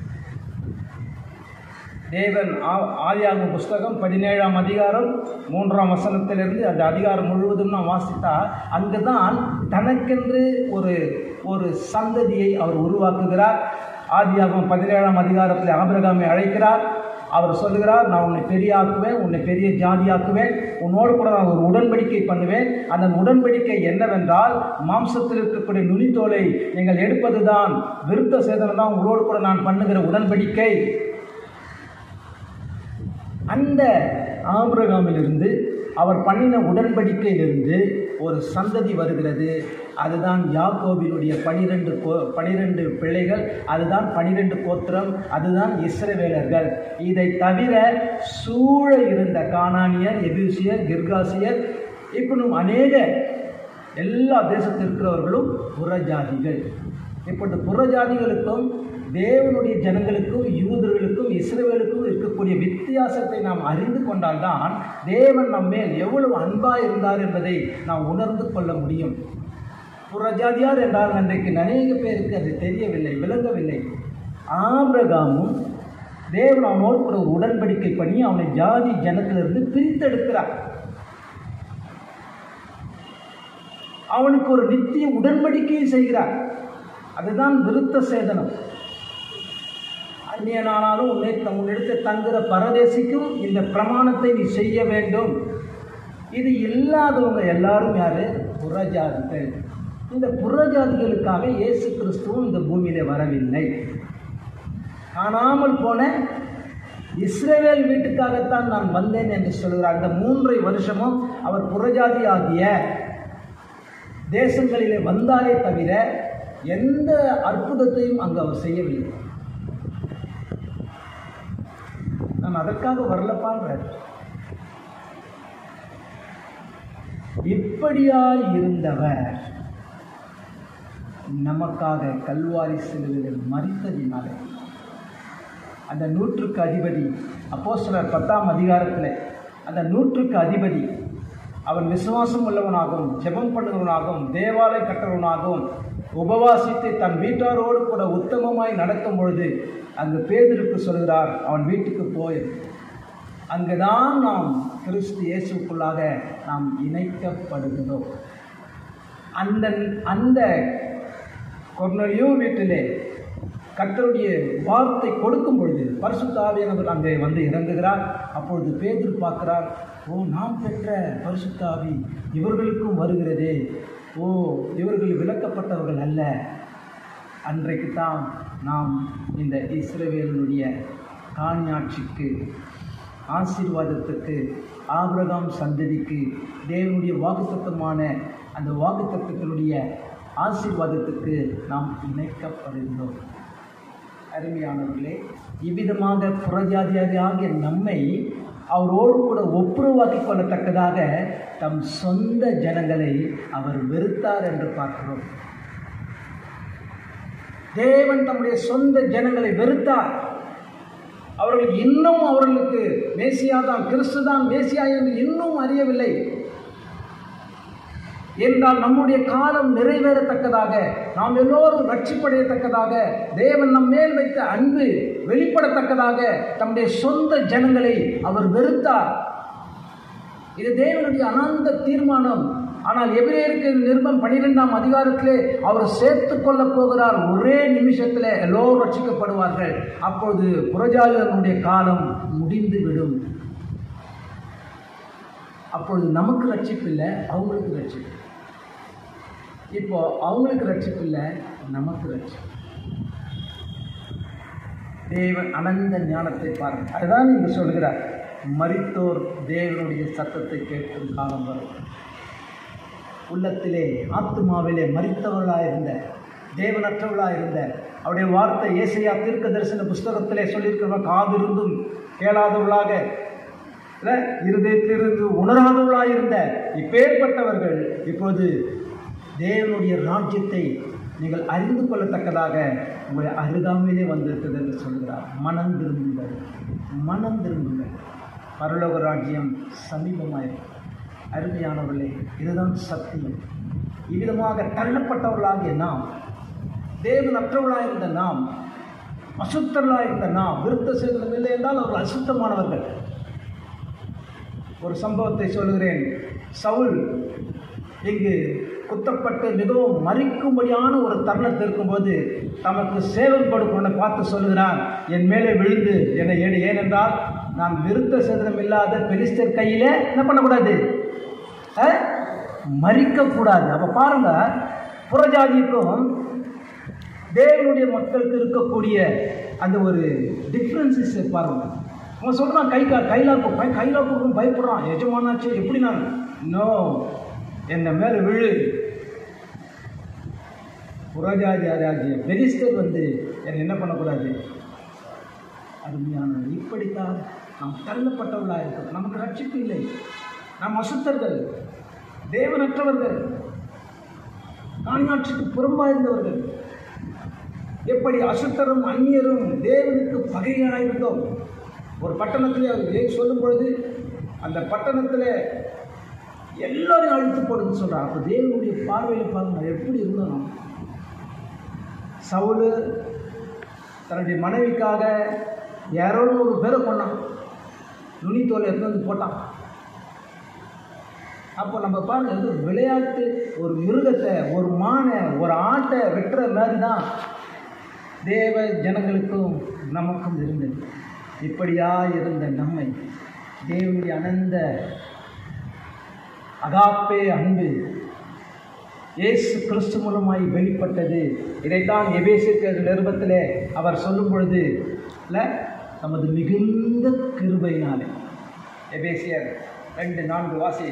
தேவன் ஆதியாகம புஸ்தகம் 17ஆம் அதிகாரம் 3ஆம் வசனத்திலிருந்து அந்த அதிகாரம் முழுவதும் நாம் வாசித்தால் அங்கு தான் தனக்கென்று ஒரு சந்ததியை அவர் உருவாக்குகிறார். ஆதியாகமம் 17ஆம் அதிகாரத்தில் ஆபிரகாமை அழைக்கிறார். அவர் சொல்லுகிறார், நான் உன்னை பெரியாக்குவேன், உன்னை பெரிய ஜாதியாக்குவேன், உன்னோடு கூட நான் ஒரு உடன்படிக்கை பண்ணுவேன். அந்த உடன்படிக்கை என்னவென்றால், மாம்சத்தில் இருக்கக்கூடிய நுனித்தோலை நீங்கள் எடுப்பது தான், விருத்த சேதனம் தான் உங்களோடு கூட நான் பண்ணுகிற உடன்படிக்கை. அந்த ஆபிரகாமிலிருந்து அவர் பண்ணின உடன்படிக்கையிலிருந்து ஒரு சந்ததி வருகிறது. அதுதான் யாக்கோபினுடைய 12 பிள்ளைகள், அதுதான் 12 கோத்திரம், அதுதான் இஸ்ரவேலர்கள். இதை தவிர சூழ இருந்த கானானியர், எபூசியர், கிர்காசியர், இப்படியும் அநேக எல்லா தேசத்தில் இருக்கிறவர்களும் புறஜாதிகள். இப்படி புறஜாதிகளுக்கும் தேவனுடைய ஜனங்களுக்கும் யூதர்களுக்கும் இஸ்ரவேலுக்கும் இருக்கக்கூடிய வித்தியாசத்தை நாம் அறிந்து கொண்டால்தான் தேவன் நம்மேல் எவ்வளவு அன்பாக இருந்தார் என்பதை நாம் உணர்ந்து கொள்ள முடியும். புறஜாதியார் என்றால் அன்றைக்கு அநேக பேருக்கு அது தெரியவில்லை, விளங்கவில்லை. ஆபிரகாமும் தேவன் அவனோடு கூட ஒரு உடன்படிக்கை பண்ணி அவனை ஜாதி ஜனத்திலிருந்து பிரித்தெடுக்கிறார். அவனுக்கு ஒரு நித்திய உடன்படிக்கையை செய்கிறார். அதுதான் விருத்த சேதனம். அந்நியனானாலும் உன்னிடத்தில் தங்குற பரதேசிக்கும் இந்த பிரமாணத்தை நீ செய்ய வேண்டும். இது இல்லாதவங்க எல்லாரும் யாரு? புறஜாதிகள். இந்த புறஜாதிகளுக்காக இயேசு கிறிஸ்துவும் இந்த பூமியிலே வரவில்லை. காணாமல் போன இஸ்ரவேல் வீட்டுக்காகத்தான் நான் வந்தேன் என்று சொல்கிறார். இந்த 3 வருஷமும் அவர் புறஜாதி ஆகிய தேசங்களிலே வந்தாலே தவிர எந்த அற்புதத்தையும் அங்கு அவர் செய்யவில்லை. நான் அதற்காக வரலப்பான்றார். இப்படியாய் இருந்தவர் நமக்காக கல்வாரி சிலுவையில் மரித்ததினாலே அந்த 100க்கு அதிபதி, அப்போஸ்தலர் 10ஆம் அதிகாரத்தில் அந்த 100க்கு அதிபதி அவன் விசுவாசம் உள்ளவனாகவும் ஜெபம் பண்ணுகிறவனாகவும் தேவாலய கட்டுறவனாகவும் உபவாசித்து தன் வீட்டாரோடு கூட உத்தமமாய் நடக்கும் பொழுது அங்கு பேதுருக்கு சொல்கிறார், அவன் வீட்டுக்கு போய் அங்குதான் நாம் கிறிஸ்து இயேசுக்குள்ளாக நாம் இணைக்கப்படுகிறோம். அந்த கொர்நேலியு வீட்டிலே கர்த்தருடைய வார்த்தை கொடுக்கும் பொழுது பரிசுத்த ஆவியானவர் அங்கே வந்து இறங்குகிறார். அப்பொழுது பேதுரு பார்க்கிறார், ஓ நாம் பெற்ற பரிசுத்த ஆவி இவர்களுக்கும் வருகிறதே, ஓ இவர்கள் விலக்கப்பட்டவர்கள் அல்ல. அன்றைக்கு தான் நாம் இந்த இஸ்ரவேலுடைய காணியாட்சிக்கு, ஆசீர்வாதத்துக்கு, ஆபிரகாம் சந்ததிக்கு, தேவனுடைய வாக்குத்தத்தமான அந்த வாக்குத்தத்தத்தினுடைய ஆசீர்வாதத்துக்கு நாம் இணைக்கப்படுகிறோம். அருமையானவர்களே, இவ்விதமாக புறஜாதியாகிய நம்மை அவரோடு கூட ஒப்புரவாக்கி கொள்ளத்தக்கதாக தம் சொந்த ஜனங்களை அவர் வெறுத்தார் என்று பார்க்கிறோம். தேவன் தம்முடைய சொந்த ஜனங்களை வெறுத்தார். அவர்கள் இன்னும் அவர்களுக்கு மேசியாதான், கிறிஸ்துதான் மேசியா என்று இன்னும் அறியவில்லை. என்றால் நம்முடைய காலம் நிறைவேறத்தக்கதாக, நாம் எல்லோரும் ரட்சிப்படையத்தக்கதாக, தேவன் நம் மேல் வைத்த அன்பு வெளிப்படத்தக்கதாக தம்முடைய சொந்த ஜனங்களை அவர் வெறுத்தார். இது தேவனுடைய அனந்த தீர்மானம். ஆனால் எபிரேயருக்கு நிருபம் 12ஆம் அதிகாரத்திலே அவர் சேர்த்து கொள்ள போகிறார். ஒரே நிமிஷத்தில் எல்லோரும் ரட்சிக்கப்படுவார்கள். அப்பொழுது புறஜாதிகளுடைய காலம் முடிந்துவிடும். அப்பொழுது நமக்கு ரட்சிப்பு இல்லை, அவங்களுக்கு ரட்சிப்பு. இப்போ அவங்களுக்கு ரட்சிப்பு இல்லை, நமக்கு ரட்சிப்பு. தேவன் அனந்த ஞானத்தை பாருங்கள். அதுதான் இங்கு சொல்கிறார், மரித்தோர் தேவனுடைய சத்தத்தை கேட்கும் காலம் வரும். உள்ளத்திலே ஆத்துமாவிலே மரித்தவர்களாயிருந்த, தேவனற்றவர்களாயிருந்த அவருடைய வார்த்தை ஏசாயா தீர்க்க தரிசன புஸ்தகத்திலே சொல்லியிருக்கிறவங்க காதிருந்தும் கேளாதவர்களாக, இருதயத்திலிருந்து உணராதவர்களாயிருந்த இப்பேற்பட்டவர்கள் இப்போது தேவனுடைய ராஜ்யத்தை நீங்கள் அறிந்து கொள்ளத்தக்கதாக உங்களை அருகாமையிலே வந்திருக்கிறது என்று சொல்கிறார். மனம் திரும்புங்கள், மனம் திரும்புங்கள், பரலோக ராஜ்யம் சமீபமாயிருக்கும். அருமையானவர்களே, இதுதான் சத்தியம். இவ்விதமாக தள்ளப்பட்டவர்களாகிய நாம், தேவனற்றவர்களாயிருந்த நாம், அசுத்தர்களாயிருந்த நாம், விருத்த சேதனம் இல்லை என்றால் அவர்கள் அசுத்தமானவர்கள். ஒரு சம்பவத்தை சொல்கிறேன். சவுல் இங்கு குத்தப்பட்டு மிகவும் மறிக்கும்படியான ஒரு தருணத்தில் இருக்கும்போது தமக்கு சேவல் கொடுக்கொண்ட பார்த்து சொல்கிறான், என் மேலே விழுந்து என்னை ஏடு. ஏனென்றால் நான் விருத்த சேதனம் இல்லாத பெலிஸ்தர் கையிலே என்ன பண்ணக்கூடாது, மறிக்கக்கூடாது. அப்போ பாருங்க, புறஜாதிக்கும் தேவனுடைய மக்களுக்கு இருக்கக்கூடிய அந்த ஒரு டிஃப்ரென்சஸ் பாருங்க. அவன் சொல்கிறான், கைலாக்கும் பயப்படுறான். எஜமானாச்சு எப்படி நான் நோ என்ன மேலே விழு. புறஜாதியாகிய பெலிஸ்தர் வந்து என்னை என்ன பண்ணக்கூடாது. அருமையான இப்படித்தான் நாம் தள்ளப்பட்டவர்களாக இருக்கிறோம். நமக்கு ரட்சிப்பு இல்லை, நாம் அசுத்தர்கள், தேவனற்றவர்கள், காணியாட்சிக்கு புறம்பாயிருந்தவர்கள். எப்படி அசுத்தரும் அந்நியரும் தேவனுக்கு பகையாயிருந்தோம். ஒரு பட்டணத்திலே சொல்லும் பொழுது அந்த பட்டணத்தில் எல்லாரையும் அழித்து போடுன்னு சொல்கிறார். அப்போ தேவனுடைய பார்வையில் பாருங்க எப்படி இருந்தோம். சவுல் தன்னுடைய மனைவிக்காக 200 பேரை கொண்டான், நுனித்தோலை எடுத்து வந்து போட்டான். அப்போ நம்ம பாருங்க, இது விளையாட்டு. ஒரு மிருகத்தை, ஒரு மானை, ஒரு ஆட்டை வெட்டுற மாதிரி தான் தேவ ஜனங்களுக்கும் நமக்கும் இருந்தது. இப்படியா இருந்த நம்மை தேவனுடைய அனந்த அகாப்பே அன்பு இயேசு கிறிஸ்து மூலமாய் வெளிப்பட்டது. இதைத்தான் எபேசியர் நிருபத்திலே அவர் சொல்லும் பொழுது இல்லை, நமது மிகுந்த கிருபையினாலே. எபேசியர் 2:4 வாசி.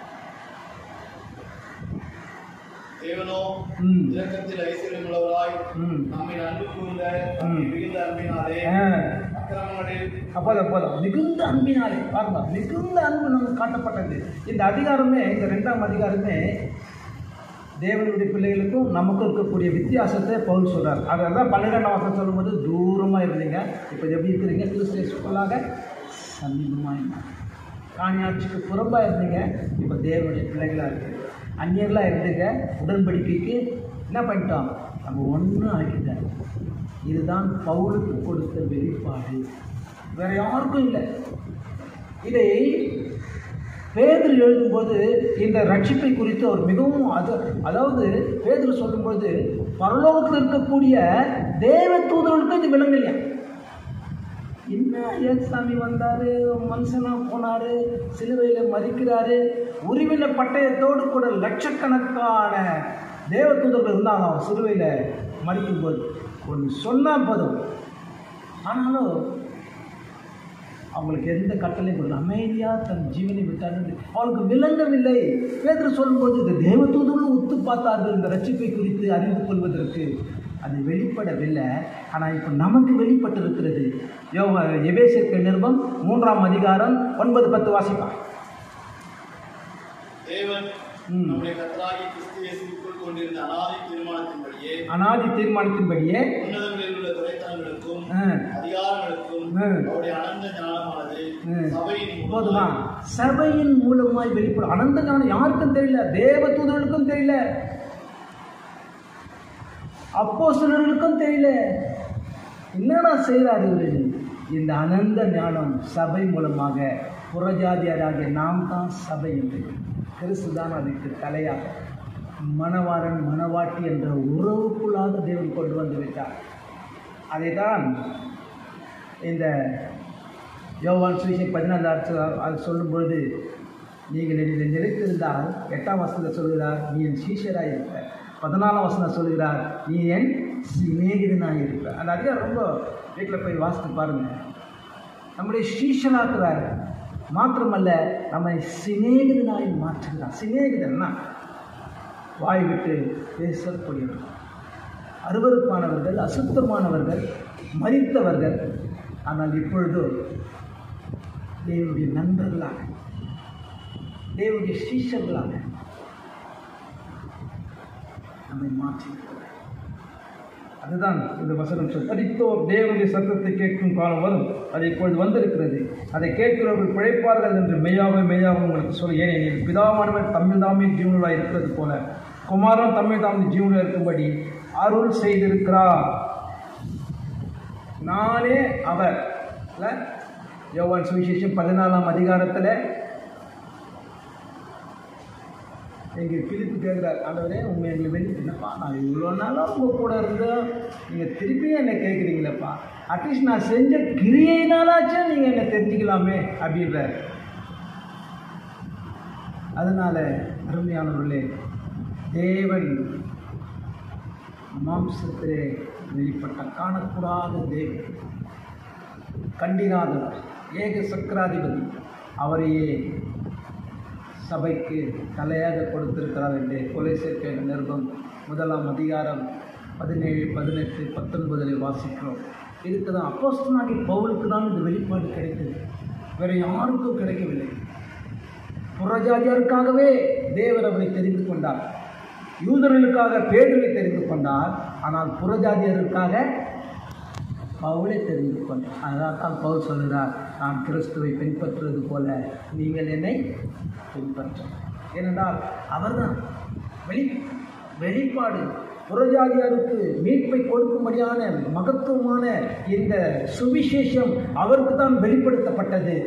தேவனோ இரக்கத்தில் ஐஸ்வர்யமுள்ளவராய் நம்மை அன்பு கூர்ந்த மிகுந்த அன்பினாலே போதும் மிகுந்த அன்பினாலே. பாருங்க, மிகுந்த அன்பு நமக்கு காட்டப்பட்டது. இந்த அதிகாரமே, இந்த 2ஆம் அதிகாரமே தேவனுடைய பிள்ளைகளுக்கும் நமக்கும் இருக்கக்கூடிய வித்தியாசத்தை பவுல் சொல்கிறார். அதெல்லாம் 12ஆம் வசனம் சொல்லும்போது தூரமாக இருந்தீங்க, இப்போ எப்படி இருக்கிறீங்க? கிறிஸ்துவுக்குள்ளாக சமீபமாக இருந்தாங்க. காணியாட்சிக்கு புறம்பாக இருந்தீங்க, இப்போ தேவனுடைய பிள்ளைகளாக இருக்குது. அந்நியர்களாக இருந்தீங்க, உடன்படிக்கைக்கு என்ன பண்ணிட்டோம்? நம்ம ஒன்றும் ஆகிட்டாங்க. இதுதான் பவுலுக்கு கொடுத்த வெளிப்பாடு, வேற யாருக்கும் இல்லை. இதை பேதுரு எழுதும்போது இந்த ரட்சிப்பை குறித்து அவர் மிகவும் அதாவது பேதுரு சொல்லும்போது பரலோகத்தில் இருக்கக்கூடிய தேவ தூதர்களுக்கு இது விளங்கலையா? என்ன ஏசாமி வந்தார், மனுஷனாக போனார், சிலுவையில் மறிக்கிறாரு, உருவின பட்டயத்தோடு கூட லட்சக்கணக்கான தேவ தூதர்கள் இருந்தாங்க அவன் சிலுவையில் மறிக்கும்போது. ஒன்று சொன்னால் போதும். ஆனாலும் அவங்களுக்கு எந்த கட்டளையும் கொடுக்கல, அமைதியாக தன் ஜீவனை விட்டார்கள். அவளுக்கு விளங்கவில்லை. பேதுரு சொல்லும்போது இந்த தேவ தூதர்களும் உத்து பார்த்தார்கள் இந்த ரட்சிப்பை குறித்து அறிந்து கொள்வதற்கு. அது வெளிப்படவில்லை. ஆனால் இப்போ நமக்கு வெளிப்பட்டு இருக்கிறது. எபேசியர் நிருபம் 3ஆம் அதிகாரம் 9-10 வாசிப்பா. தேவன் நம்முடைய கர்த்தராகிய கிறிஸ்து இயேசுவுக்குள் கொண்டிருந்த அநாதி தீர்மானத்தின்படியே உன்னதங்களில் உள்ள துரைத்தனங்களுக்கும் அதிகாரங்களுக்கும் அவருடைய அனந்த ஞானமானது சபையின் மூலமாய் வெளிப்படும். அனந்த ஞானம் யாருக்கும் தெரியல, தேவ தூதர்களுக்கும் தெரியல, அப்போஸ்தலர்களுக்கும் தெரியல. என்னடா செய்கிறார் இவரு? இந்த அனந்த ஞானம் சபை மூலமாக புறஜாதியராகிய நாம் தான் சபை என்று, கிறிஸ்து தான் அதுக்கு தலையாக, மணவாளன் மணவாட்டி என்ற உறவுக்குள்ளாக தேவன் கொண்டு வந்து விட்டார். அதை தான் இந்த யோவான் சுவிசேஷம் 14 அது சொல்லும்பொழுது, நீங்கள் என்னில் நிலைத்திருந்தால் 8ஆம் வசனத்தில் சொல்கிறார், நீ என் சீஷராக இருப்ப. 14ஆம் வசனம் சொல்கிறார், நீ என் சிநேகிதனாக இருப்ப. அந்த அதிகாரம் ரொம்ப வீட்டில் போய் வாசித்து பாருங்கள். நம்முடைய சீஷனாக்குறார், மாத்திரமல்ல நம்மை சிநேகிதனாய் மாற்றுகிறார். சிநேகிதன்னா வாய் விட்டு பேசக்கூடியவர்கள், அருவருப்பானவர்கள், அசுத்தமானவர்கள், மரித்தவர்கள், ஆனால் இப்பொழுது தேவனுடைய நண்பர்களாக, தேவனுடைய சீஷர்களாக நம்மை மாற்றியிருக்கிறார். அதுதான் இந்த வசனம் சொல். தரித்தோர் தேவனுடைய சத்தத்தை கேட்கும் காலம் வரும், அது இப்பொழுது வந்திருக்கிறது. அதை கேட்கிறவர்கள் பிழைப்பார்கள் என்று மெய்யாவே மெய்யாக உங்களுக்கு சொல்ல. ஏனெனில் பிதாவானவர் தம்மில் தாமே ஜீவனுள்ளாக இருக்கிறது போல குமாரன் தம்மில் தாமே ஜீவனுள்ளாக இருக்கும்படி அருள் செய்திருக்கிறார். நானே அவர். யோவான் சுவிசேஷம் 14ஆம் அதிகாரத்தில் எங்கள் பிலிப்பு கேட்குறார், ஆண்டவரே உண்மை எங்களை வெளிப்பா, நான் இவ்வளோ நாளாக உங்கள் கூட இருந்தோம், நீங்கள் திருப்பியும் என்னை கேட்குறீங்களேப்பா, அட்லீஸ்ட் நான் செஞ்ச கிரியையினாலாச்சும் நீங்கள் என்னை தெரிஞ்சுக்கலாமே அப்படின்றார். அதனால் அருமையானவர்களே, தேவன் மாம்சத்திலே வெளிப்பட்ட காணக்கூடாத தேவன், கண்டிராதவர், ஏக சக்கராதிபதி, அவரையே சபைக்கு தலையாக கொடுத்திருக்கிறார் என்று கொலோசியர் நிருபம் 1ஆம் அதிகாரம் 17, 18, 19 வாசிக்கிறோம். இதுக்கு தான் அப்போஸ்தலனாகிய பவுலுக்கு தான் இந்த வெளிப்பாடு கிடைத்தது, வேறு யாருக்கும் கிடைக்கவில்லை. புறஜாதியாருக்காகவே தேவர் அவரை தெரிந்து கொண்டார், யூதர்களுக்காக பேதுருவை தெரிந்து கொண்டார், ஆனால் புறஜாதியருக்காக பவுலை தெரிந்து கொண்டார். அதனால் தான் பவுல் சொல்கிறார், நான் கிறிஸ்துவை பின்பற்றுவது போல நீங்கள் என்னை பின்பற்ற. ஏனென்றால் அவர்தான் வெளிப்பாடு. புறஜாதியாருக்கு மீட்பை கொடுக்கும்படியான மகத்துவமான இந்த சுவிசேஷம் அவருக்கு தான் வெளிப்படுத்தப்பட்டது.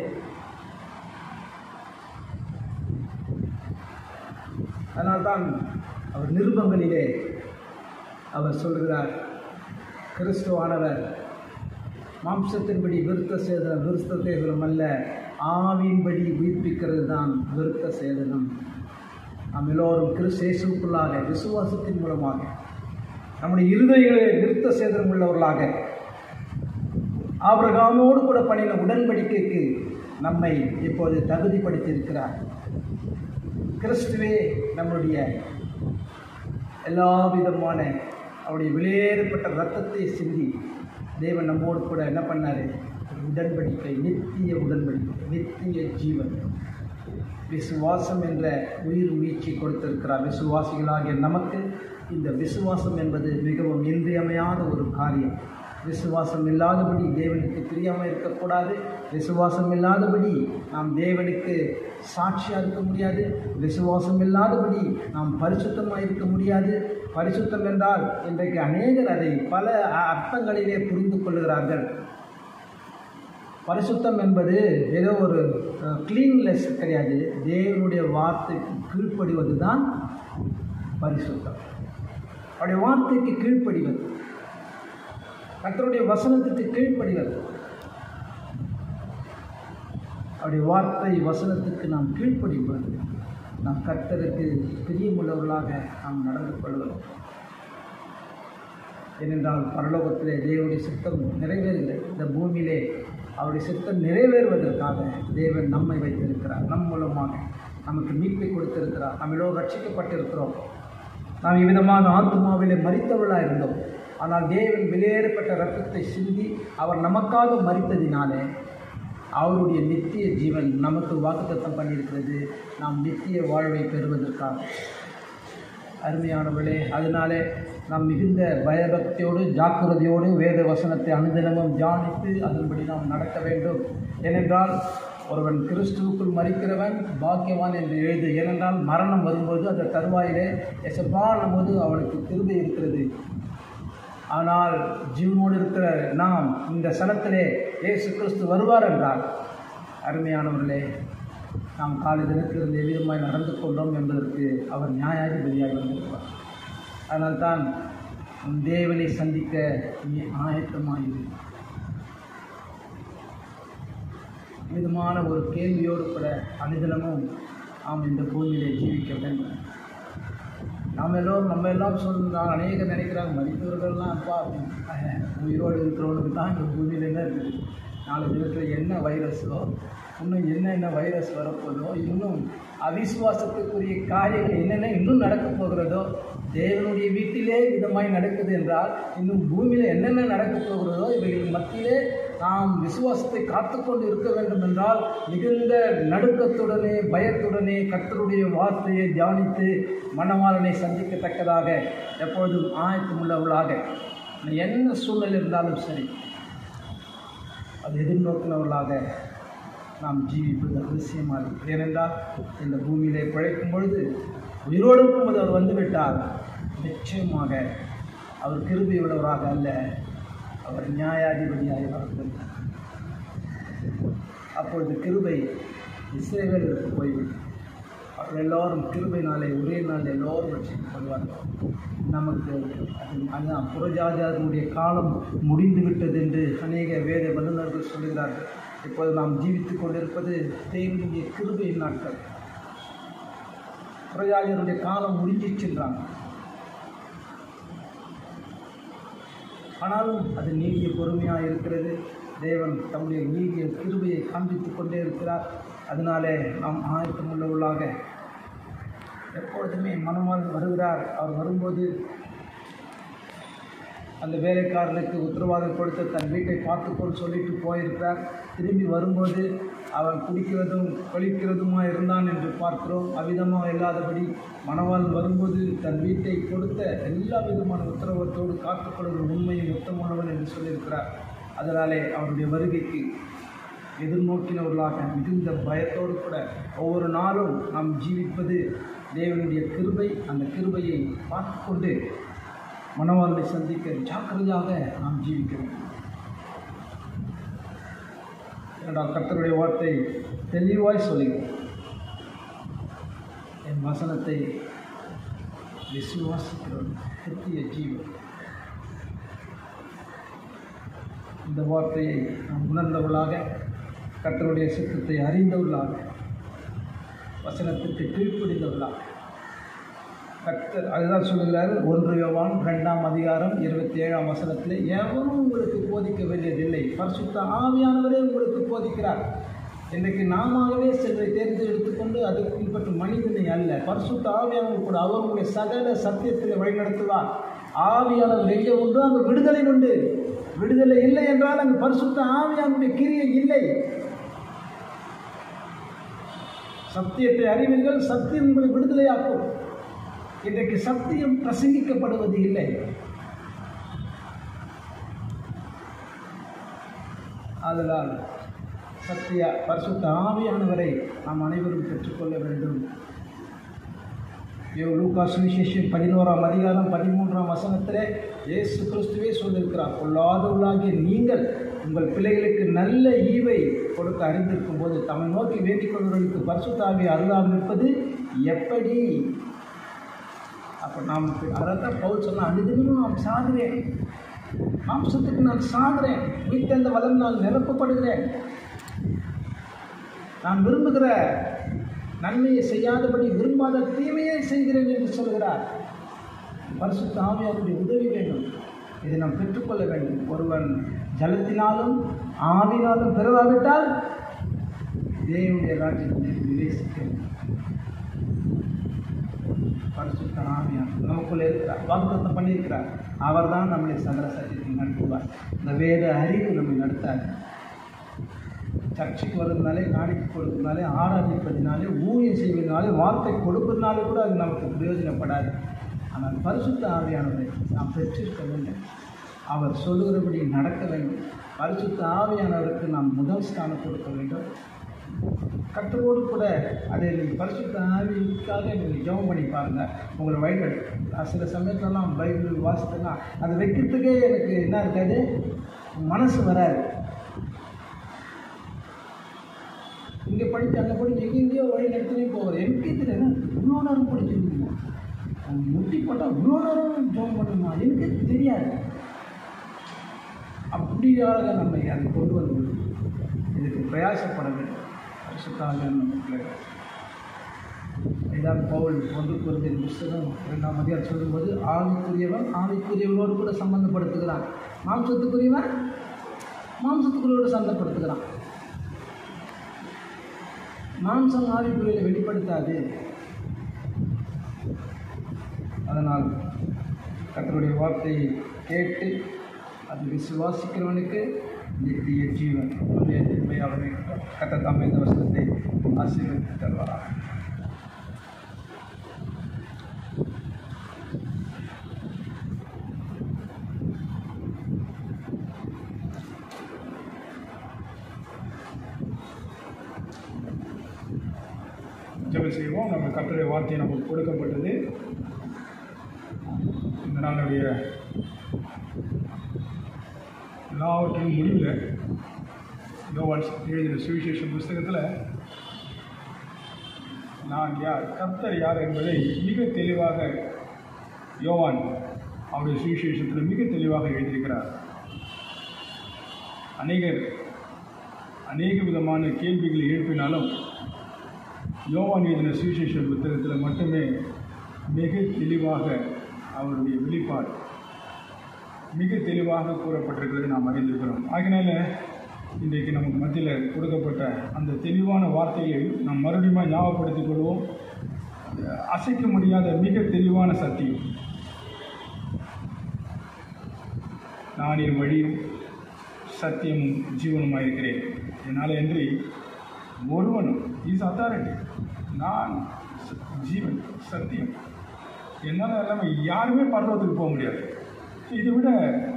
அதனால்தான் அவர் நிருபங்களிலே அவர் சொல்கிறார், கிறிஸ்துவானவர் மாம்சத்தின்படி விருத்த சேதனம் அல்ல, ஆவியின்படி உயிர்ப்பிக்கிறது தான் விருத்த சேதனம். நாம் எல்லோரும் கிறிஸ்து இயேசுவுக்குள்ளாக விசுவாசத்தின் மூலமாக நம்முடைய இருதயங்களிலே விருத்த சேதனம் உள்ளவர்களாக ஆபிரகாமோடு கூட பண்ணின உடன்படிக்கைக்கு நம்மை இப்போது தகுதிப்படுத்தியிருக்கிறார். கிறிஸ்துவே நம்முடைய எல்லா விதமான அவருடைய வெளியேறப்பட்ட இரத்தத்தை சிந்தி தேவன் நம்மோடு கூட என்ன பண்ணார்? உடன்படிக்கை, நித்திய உடன்படிக்கை, நித்திய ஜீவன், விசுவாசம் என்ற உயிர் மீட்சி கொடுத்திருக்கிறார். விசுவாசிகளாகிய நமக்கு இந்த விசுவாசம் என்பது மிகவும் இன்றியமையாத ஒரு காரியம். விசுவாசம் இல்லாதபடி தேவனுக்கு பிரியமாக இருக்கக்கூடாது. விசுவாசம் இல்லாதபடி நாம் தேவனுக்கு சாட்சியாக இருக்க முடியாது. விசுவாசம் இல்லாதபடி நாம் பரிசுத்தமாக இருக்க முடியாது. பரிசுத்தம் என்றால் இன்றைக்கு அநேகர் அதை பல அர்த்தங்களிலே புரிந்து கொள்ளுகிறார்கள். பரிசுத்தம் என்பது ஏதோ ஒரு கிளீன்லெஸ் கிடையாது. தேவனுடைய வார்த்தைக்கு கீழ்ப்படிவது தான் பரிசுத்தம். அவருடைய வார்த்தைக்கு கீழ்ப்படிவது, கர்த்தருடைய வசனத்துக்கு கீழ்ப்படிவது. அவருடைய வார்த்தை வசனத்துக்கு நாம் கீழ்ப்படிவது, நாம் கர்த்தருக்கு பிரியமுள்ளவர்களாக நாம் நடந்து கொள்வது. ஏனென்றால் பரலோகத்திலே தேவனுடைய சித்தம் நிறைவேறுகிறது. இந்த பூமியிலே அவருடைய சித்தம் நிறைவேறுவதற்காக தேவன் நம்மை வைத்திருக்கிறார். நம் மூலமாக நமக்கு மீட்பை கொடுத்திருக்கிறார். நாம் எல்லோரும் ரட்சிக்கப்பட்டிருக்கிறோம். நாம் இவ்விதமாக ஆத்துமாவிலே மரித்தவர்களாக இருந்தோம். ஆனால் தேவன் வெளியேறப்பட்ட இரத்தத்தை சிந்தி அவர் நமக்காக மரித்ததினாலே அவருடைய நித்திய ஜீவன் நமக்கு வாக்குத்தத்தம் பண்ணியிருக்கிறது. நாம் நித்திய வாழ்வை பெறுவதற்காக. அருமையானவர்களே, அதனாலே நாம் மிகுந்த பயபக்தியோடு ஜாக்கிரதையோடு வேத வசனத்தை அனுதினமும் தியானித்து அதன்படி நாம் நடக்க வேண்டும். ஏனென்றால் ஒருவன் கிறிஸ்துவுக்குள் மரிக்கிறவன் பாக்கியவான் என்று எழுது. ஏனென்றால் மரணம் வரும்போது அந்த தருவாயிலே எசப்பான் போது அவனுக்கு கிருபை இருக்கிறது. ஆனால் ஜீவனோடு இருக்கிற நாம் இந்த சனத்திலே இயேசு கிறிஸ்து வருவார் என்றால், அருமையானவர்களே, நாம் காலை தினத்திலிருந்து எவ்விதமாய் நடந்து கொண்டோம் என்பதற்கு அவர் நியாயாதிபதியாக வந்திருப்பார். அதனால்தான் தேவனை சந்திக்க நீ ஆயத்தமாயிரு. விதமான ஒரு கேள்வியோடு கூட அனுதினமும் நாம் இந்த பூமியிலே ஜீவிக்க வேண்டும். நம்ம எல்லாம் சொல்லுறாங்க. அநேகர் நினைக்கிறாங்க மனிதர்கள்லாம் அப்பா உயிரோடு இருக்கிறவனுக்கு தான் இந்த பூமியில் என்ன இருக்குது, நாலு தினத்தில் என்ன வைரஸோ, இன்னும் என்னென்ன வைரஸ் வரப்போதோ, இன்னும் அவிசுவாசத்துக்குரிய காரியங்கள் என்னென்ன இன்னும் நடக்க போகிறதோ, தேவனுடைய வீட்டிலே விதமாய் நடக்குது என்றால் இன்னும் பூமியில் என்னென்ன நடக்கப் போகிறதோ இவைகளின் மத்தியிலே நாம் விசுவாசத்தை காத்துக்கொண்டு இருக்க வேண்டும் என்றால் மிகுந்த நடுக்கத்துடனே பயத்துடனே கர்த்தருடைய வார்த்தையை தியானித்து மணவாளனை சந்திக்கத்தக்கதாக எப்பொழுதும் ஆயத்தமுள்ளவர்களாக என்ன சூழ்நிலை இருந்தாலும் சரி அது எதிர்நோக்கினவர்களாக நாம் ஜீவிப்பது அவசியமாக இருக்குது. ஏனென்றால் இந்த பூமியிலே பிழைக்கும் பொழுது உயிரோடு இருக்கும்போது அவர் வந்துவிட்டார். நிச்சயமாக அவர் கிருபையுள்ளவராக அல்ல, அவர் நியாயாதிபதியாக வரப்போகிறார். அப்பொழுது கிருபை இஸ்ரவேலுக்கு போய்விடும். அவர்கள் எல்லோரும் கிருபையினாலே ஒரே நாள் எல்லோரும் ரட்சிக்கப்படுவார்கள். நமக்கு அதுதான் புறஜாதியாருடைய காலம் முடிந்துவிட்டது என்று அநேக வேத வல்லுநர்கள் சொல்கிறார்கள். இப்போது நாம் ஜீவித்துக் கொண்டிருப்பது தேவனுடைய கிருபையின் நாட்கள். புறஜாதியாருடைய காலம் முடிஞ்சிச்சுன்றாங்க. ஆனாலும் அது நீடிய பொறுமையாக இருக்கிறது. தேவன் தம்முடைய நீடிய கிருபையை காண்பித்து கொண்டே இருக்கிறார். அதனாலே நாம் ஆயத்தமுள்ளவர்களாக எப்பொழுதுமே மனமால் வருகிறார். அவர் வரும்போது அந்த வேலைக்காரனுக்கு உத்தரவாதம் கொடுத்து தன் வீட்டை பார்த்துக்கொண்டு சொல்லிட்டு போயிருக்கிறார். திரும்பி வரும்போது அவன் குடிக்கிறதும் கொளிக்கிறதுமா இருந்தான் என்று பார்க்கிறோம். அவ்விதமாக இல்லாதபடி மணவாள் வரும்போது தன் வீட்டை கொடுத்த எல்லா விதமான உத்தரவாதத்தோடு காத்துக்கொள்கிற உண்மையும் உத்தமமானவன் என்று சொல்லியிருக்கிறார். அதனாலே அவருடைய வருகைக்கு எதிர்நோக்கினவர்களாக மிகுந்த பயத்தோடு கூட ஒவ்வொரு நாளும் நாம் ஜீவிப்பது தேவனுடைய கிருபை. அந்த கிருபையை பார்த்துக்கொண்டு மணவாளனை சந்திக்க ஜாக்கிரதையாக நாம் ஜீவிக்க வேண்டும். இரண்டாம் கர்த்தருடைய வார்த்தை தெளிவாய் சொல்லுகிறேன், என் வசனத்தை விசுவாசிக்கிறோம் நித்திய ஜீவன். இந்த வார்த்தையை நாம் உணர்ந்தவர்களாக, கர்த்தருடைய சித்தத்தை அறிந்தவர்களாக, வசனத்திற்கு கீழ்ப்படிந்தவர்களாக, கர்த்தர் அதுதான் சொல்லுகிறார். 1 யோவான் 2ஆம் அதிகாரம் 27ஆம் வசனத்தில், எவரும் உங்களுக்கு போதிக்க வேண்டியதில்லை, பரிசுத்த ஆவியானவரே உங்களுக்கு போதிக்கிறார். இன்றைக்கு நாமவே செல்வதை தேர்ந்து எடுத்துக்கொண்டு அதுக்கு பின்பற்ற மனிதனை அல்ல, பரிசுத்த ஆவியானவர் கூட அவர்களுடைய சகல சத்தியத்தில் வழிநடத்துவார். ஆவியானவர் எங்கே உண்டோ அங்கு விடுதலை உண்டு. விடுதலை இல்லை என்றால் அங்கு பரிசுத்த ஆவியானுடைய கிரியை இல்லை. சத்தியத்தை அறிவீர்கள், சத்தியம் உங்களை விடுதலையாக்கும். இன்றைக்கு சத்தியம் பிரசங்கிக்கப்படுவது இல்லை. அதனால் சத்திய பரிசுத்த ஆவியானவரை நாம் அனைவரும் பெற்றுக்கொள்ள வேண்டும். லூக்கா சுவிசேஷம் 11ஆம் அதிகாரம் 13ஆம் வசனத்திலே இயேசு கிறிஸ்துவே சொல்லியிருக்கிறார், பொல்லாதவர்களாகிய நீங்கள் உங்கள் பிள்ளைகளுக்கு நல்ல ஈவை கொடுக்க அறிந்திருக்கும் போது தம்மை நோக்கி வேண்டிக் கொள்வர்களுக்கு பரிசுத்த ஆவியை அருளாமல் இருப்பது எப்படி? அப்போ நாம் அதைத்தான் பவுல் சொன்னால், அனுதினமும் நான் சாகிறேன், மாம்சத்துக்கு நான் சாகிறேன், வீட்டெந்த வளம் நான் நிரப்பப்படுகிறேன், நான் விரும்புகிற நன்மையை செய்யாதபடி விரும்பாத தீமையை செய்கிறேன் என்று சொல்கிறார். பரிசுத்த ஆவியாருடைய உதவி வேண்டும். இதை நாம் பெற்றுக்கொள்ள வேண்டும். ஒருவன் ஜலத்தினாலும் ஆவினாலும் பெறவாவிட்டால் தேவனுடைய ராஜ்யத்தை விவேசிக்க வேண்டும். பரிசுத்த ஆவியானவர் நமக்குள்ளே இருக்கிறார், வாக்குத்தத்தம் பண்ணியிருக்கிறார். அவர் தான் நம்மளை சகல சத்தியத்தில் நடத்துவார். இந்த வேத அறிவு நம்மை நடத்தாது. சர்ச்சைக்கு வருவதனாலே, காணிக்கை கொடுப்பதனாலே, ஆராதிப்பதினாலே, ஊழியம் செய்வதனாலே, வார்த்தை கொடுப்பதனாலே கூட அது நமக்கு பிரயோஜனப்படாது. ஆனால் பரிசுத்த ஆவியானவரை நாம் பெற்றிருக்க வேண்டும். அவர் சொல்லுகிறபடி நடக்க வேண்டும். பரிசுத்த ஆவியானவருக்கு நாம் முதல் ஸ்தானம் கொடுக்க வேண்டும். கர்த்தரோடு கூட அதை நீங்கள் பரிசுத்த ஆவிக்காக நீங்கள் ஜெபம் பண்ணி பாருங்கள். உங்களை வழிபடு. சில சமயத்துலலாம் பைபிள் வாசித்தேன்னா அதை வைக்கிறதுக்கே எனக்கு என்ன இருக்காது, மனசு வராது. இங்கே படித்து அங்கே படித்து எங்கெங்கேயோ வழி நடத்தினே போவார். எனக்கு தெரியல, இவ்வளோ நேரம் படிச்சிருக்கீங்க, முட்டி போட்டால் இவ்வளோ நேரம் ஜெபம் பண்ணணுமா, எனக்கு தெரியாது. அப்படியாக நம்ம அதை கொண்டு வந்து இதுக்கு பிரயாசப்பட வேண்டும். இதான் பவுல் 1 கொரிந்தியர் புத்தகம் 2ஆம் அதிகாரம் சொல்லும்போது, ஆவிக்குரியவன் ஆவிக்குரியவனோடு கூட சம்பந்தப்படுத்துகிறான், மாம்சத்துக்குரியவன் மாம்சத்துக்குரியவோடு சம்பந்தப்படுத்துகிறான். மாம்சம் ஆவிக்குரியலை வெளிப்படுத்தாது. அதனால் கர்த்தருடைய வார்த்தையை கேட்டு அது விசுவாசிக்கிறவனுக்கு நித்திய ஜீவன் அவனை கர்த்தர் தாமே இந்த வசனத்தை ஆசீர்வதித்து தருவாராக. ஜெபம் செய்வோம். நம்ம கர்த்தருடைய வார்த்தை நமக்கு கொடுக்கப்பட்டது. இந்த நாளுடைய எல்லாவற்றின் முடிவில் யோவான் எழுதின சுவிசேஷ புஸ்தகத்தில் நான் யார், கர்த்தர் யார் என்பதை மிக தெளிவாக யோவான் அவருடைய சுவிசேஷத்தில் மிக தெளிவாக எழுதியிருக்கிறார். அநேக விதமான கேள்விகளை எழுப்பினாலும் யோவான் எழுதின சுவிசேஷ புத்தகத்தில் மட்டுமே மிக தெளிவாக அவருடைய வெளிப்பாடு மிக தெளிவாக கூறப்பட்டிருக்கிறது நாம் அறிந்திருக்கிறோம். ஆகினால இன்றைக்கு நமக்கு மத்தியில் கொடுக்கப்பட்ட அந்த தெளிவான வார்த்தையை நாம் மறுபடியும் ஞாபகப்படுத்திக் கொள்வோம். அசைக்க முடியாத மிக தெளிவான சத்தியம், நான் என் வழியும் சத்தியமும் ஜீவனுமாக இருக்கிறேன், என்னால் என்று ஒருவனும் இஸ் அத்தாரிட்டி, நான் ஜீவன் சத்தியம், என்னால் எல்லாமே யாருமே பரலோகத்துக்கு போக முடியாது. இதை விட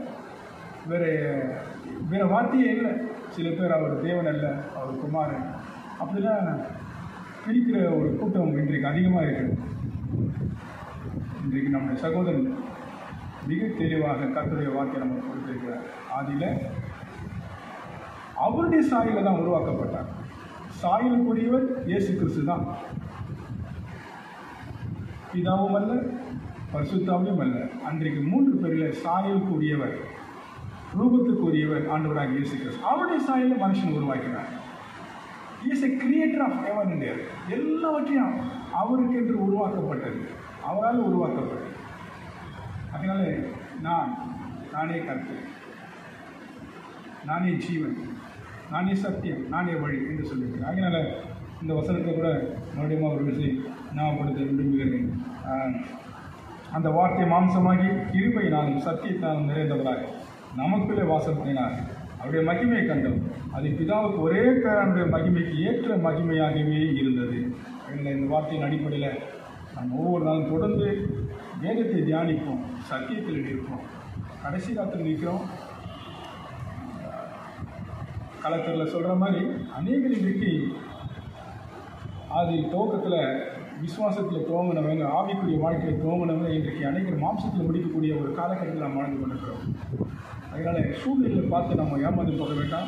வேறு வார்த்தையே இல்லை. சில பேர் அவர் தேவன் அல்ல, அவர் குமாரன், அப்படிலாம் பிரிக்கிற ஒரு கூட்டம் இன்றைக்கு அதிகமாக இருக்குது. இன்றைக்கு நம்முடைய சகோதரன் மிக தெளிவாக கர்த்தருடைய வார்த்தை நமக்கு கொடுத்திருக்கிறார். அதில் அவருடைய சாயலில் தான் உருவாக்கப்பட்டார். சாயலுக்குரியவர் இயேசு கிறிஸ்து தான். பிதாவும் அல்ல, பரிசுத்தாவியும் அல்ல. அன்றைக்கு 3 பேரில் சாயலுக்குரியவர், ரூபத்துக்குரியவர் ஆண்டவராக இயேசு கிறிஸ்து. அவருடைய சாயலில் மனுஷன் உருவாக்கினார். Is a creator of heaven and earth. எல்லாவற்றையும் அவருக்கு என்று உருவாக்கப்பட்டது, அவரால் உருவாக்கப்பட்டது. அதனால நானே கர்த்தர், நானே ஜீவன், நானே சத்தியம், நானே வழி என்று சொல்லியிருக்கிறேன். அதனால இந்த வசனத்தை கூட மறுபடியும் ஒரு விஷயம் ஞாபகப்படுத்த விரும்புகிறேன். அந்த வார்த்தை மாம்சமாகி கிருபையினாலும் சத்தியத்தினாலும் நிறைந்தவராக நமக்குள்ளே வாசம் பண்ணினார். அவருடைய மகிமையை கண்டோம். அது பிதாவுக்கு ஒரே பேரனுடைய மகிமைக்கு ஏற்ற மகிமையாகவே இருந்தது. அதனால் இந்த வார்த்தையின் அடிப்படையில் நம்ம ஒவ்வொரு நாளும் தொடர்ந்து வேதத்தை தியானிப்போம், சத்தியத்தில் இருப்போம். கடைசி காலத்தில் நிற்கிறோம். கலெக்டரில் சொல்கிற மாதிரி அநேகர் இன்றைக்கு அது துவக்கத்தில் விசுவாசத்தில் துவங்கினவங்க, ஆவிக்குரிய வாழ்க்கையில் துவங்கினவங்க இன்றைக்கு அநேகர் மாம்சத்தில் முடிக்கக்கூடிய ஒரு காலகட்டத்தில் நாம் வாழ்ந்து கொண்டிருக்கிறோம். அதனால் சூழ்நிலையை பார்த்து நம்ம ஏமாந்து போக வேண்டாம்.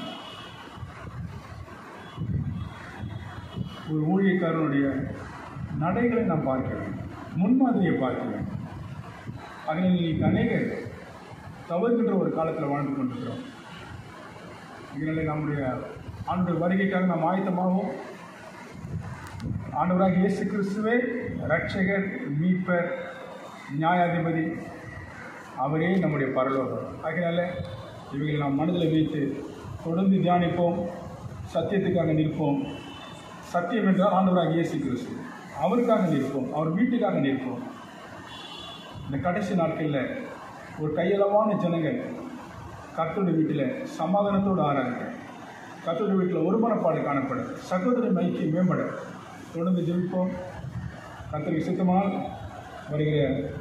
ஒரு ஊழியக்காரனுடைய நடைகளை நாம் பார்க்க வேண்டும், முன்மாதிரியை பார்க்க வேண்டும். அதனால் இன்னைக்கு அநேகர் தவறுகின்ற ஒரு காலத்தில் வாழ்ந்து கொண்டிருக்கிறோம். இதனால் நம்முடைய ஆண்டவர் வருகைக்காக நாம் ஆயத்தமாகவும், ஆண்டவராக இயேசு கிறிஸ்துவே இரட்சகர், மீட்பர், நியாயாதிபதி, அவரே நம்முடைய பரலோகம். ஆகையால் இவைகளை நாம் மனதில் வைத்து தொடர்ந்து தியானிப்போம், சத்தியத்துக்காக நிற்போம். சத்தியம் என்றால் ஆண்டவராக இயேசு கிறிஸ்து, அவருக்காக நிற்போம், அவர் வீட்டுக்காக நிற்போம். இந்த கடைசி நாட்களில் ஒரு கையளவான ஜனங்கள் கர்த்தருடைய வீட்டில் சமாதானத்தோடு ஆராதிக்க, கர்த்தருடைய வீட்டில் ஒருமனப்பாடு காணப்பட, சகோதர ஐக்கியம் மேம்பட தொடர்ந்து ஜெபிப்போம். கர்த்தருக்கு சித்தமாக வருகிற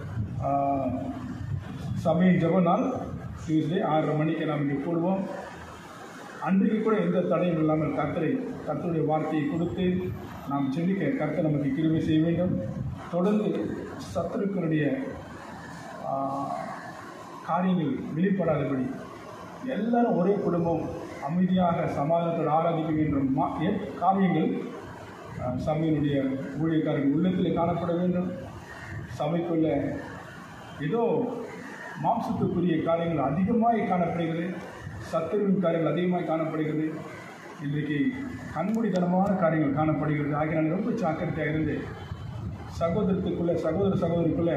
சபையின் ஜெப நாள் டியூஸ்டே 6:30 மணிக்கு நாம் இங்கே கூடுவோம். அன்றைக்கு கூட எந்த தடையும் இல்லாமல் கர்த்தருடைய வார்த்தையை கொடுத்து நாம் ஜெபிக்க கர்த்தர் நமக்கு கிருபை செய்ய வேண்டும். தொடர்ந்து சத்துருக்களுடைய காரியங்கள் வெளிப்படாதபடி எல்லாரும் ஒரே குடும்பம் அமைதியாக சமாதானத்தோடு ஆராதிக்க வேண்டும். காரியங்கள் சபையினுடைய ஊழியக்காரர்கள் உள்ளத்தில் காணப்பட வேண்டும். சபைக்குள்ள ஏதோ மாம்சத்துக்குரிய காரியங்கள் அதிகமாக காணப்படுகிறது, சத்துருவின் காரியங்கள் அதிகமாக காணப்படுகிறது. இன்றைக்கு கண்மூடித்தனமான காரியங்கள் காணப்படுகிறது. ஆகிய நான் ரொம்ப ஜாக்கிரதையாக இருந்து சகோதரத்துக்குள்ளே சகோதரிக்குள்ளே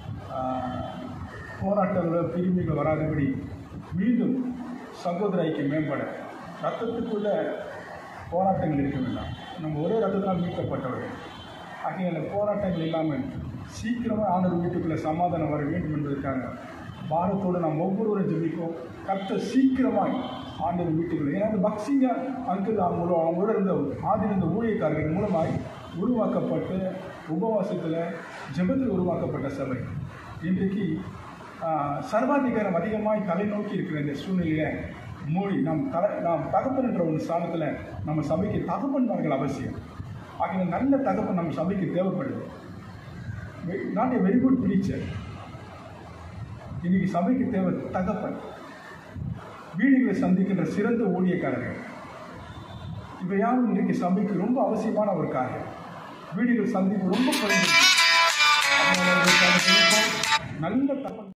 போராட்டங்கள் பிரிவுகள் வராதபடி மீண்டும் சகோதர ஐக்கியம் மேம்பட, ரத்தத்துக்குள்ள போராட்டங்கள் இருக்க வேண்டாம். நம்ம ஒரே ரத்தத்தால் மீட்கப்பட்டவர்கள். ஆகிய அந்த போராட்டங்கள் இல்லாமல் சீக்கிரமாக ஆண்டவர் வீட்டுக்குள்ளே சமாதானம் வர வேண்டும் என்பதற்காக பாரத்தோடு நாம் ஒவ்வொருவரும் ஜெபிப்போம். கர்த்தர் சீக்கிரமாக ஆண்டவர் வீட்டுக்குள்ளே, ஏன்னா அந்த பக்சிங்க அங்கிள் அவங்களோட இருந்த ஆதிருந்த ஊழியக்காரர்கள் மூலமாய் உருவாக்கப்பட்டு உபவாசத்தில் ஜெபத்தில் உருவாக்கப்பட்ட சபை இன்றைக்கு சர்வாதிகாரம் அதிகமாக தலை நோக்கி இருக்கிற இந்த சூழ்நிலையில் மூடி நாம் தகப்பன் என்ற ஒரு ஸ்தானத்தில் நம்ம சபைக்கு தகப்பன்மார்கள் அவசியம். ஆகிய நல்ல தகப்பன் நம்ம சபைக்கு தேவைப்படுது. Not a very good preacher. இன்னைக்கு சபைக்கு தேவை தகப்பன், வீடுகளை சந்திக்கின்ற சிறந்த ஊழியக்காரர்கள். இவை யாரும் இன்றைக்கு சபைக்கு ரொம்ப அவசியமான ஒரு காரியம். வீடுகள் சந்திப்பு ரொம்ப குறைந்து நல்ல தகப்பன்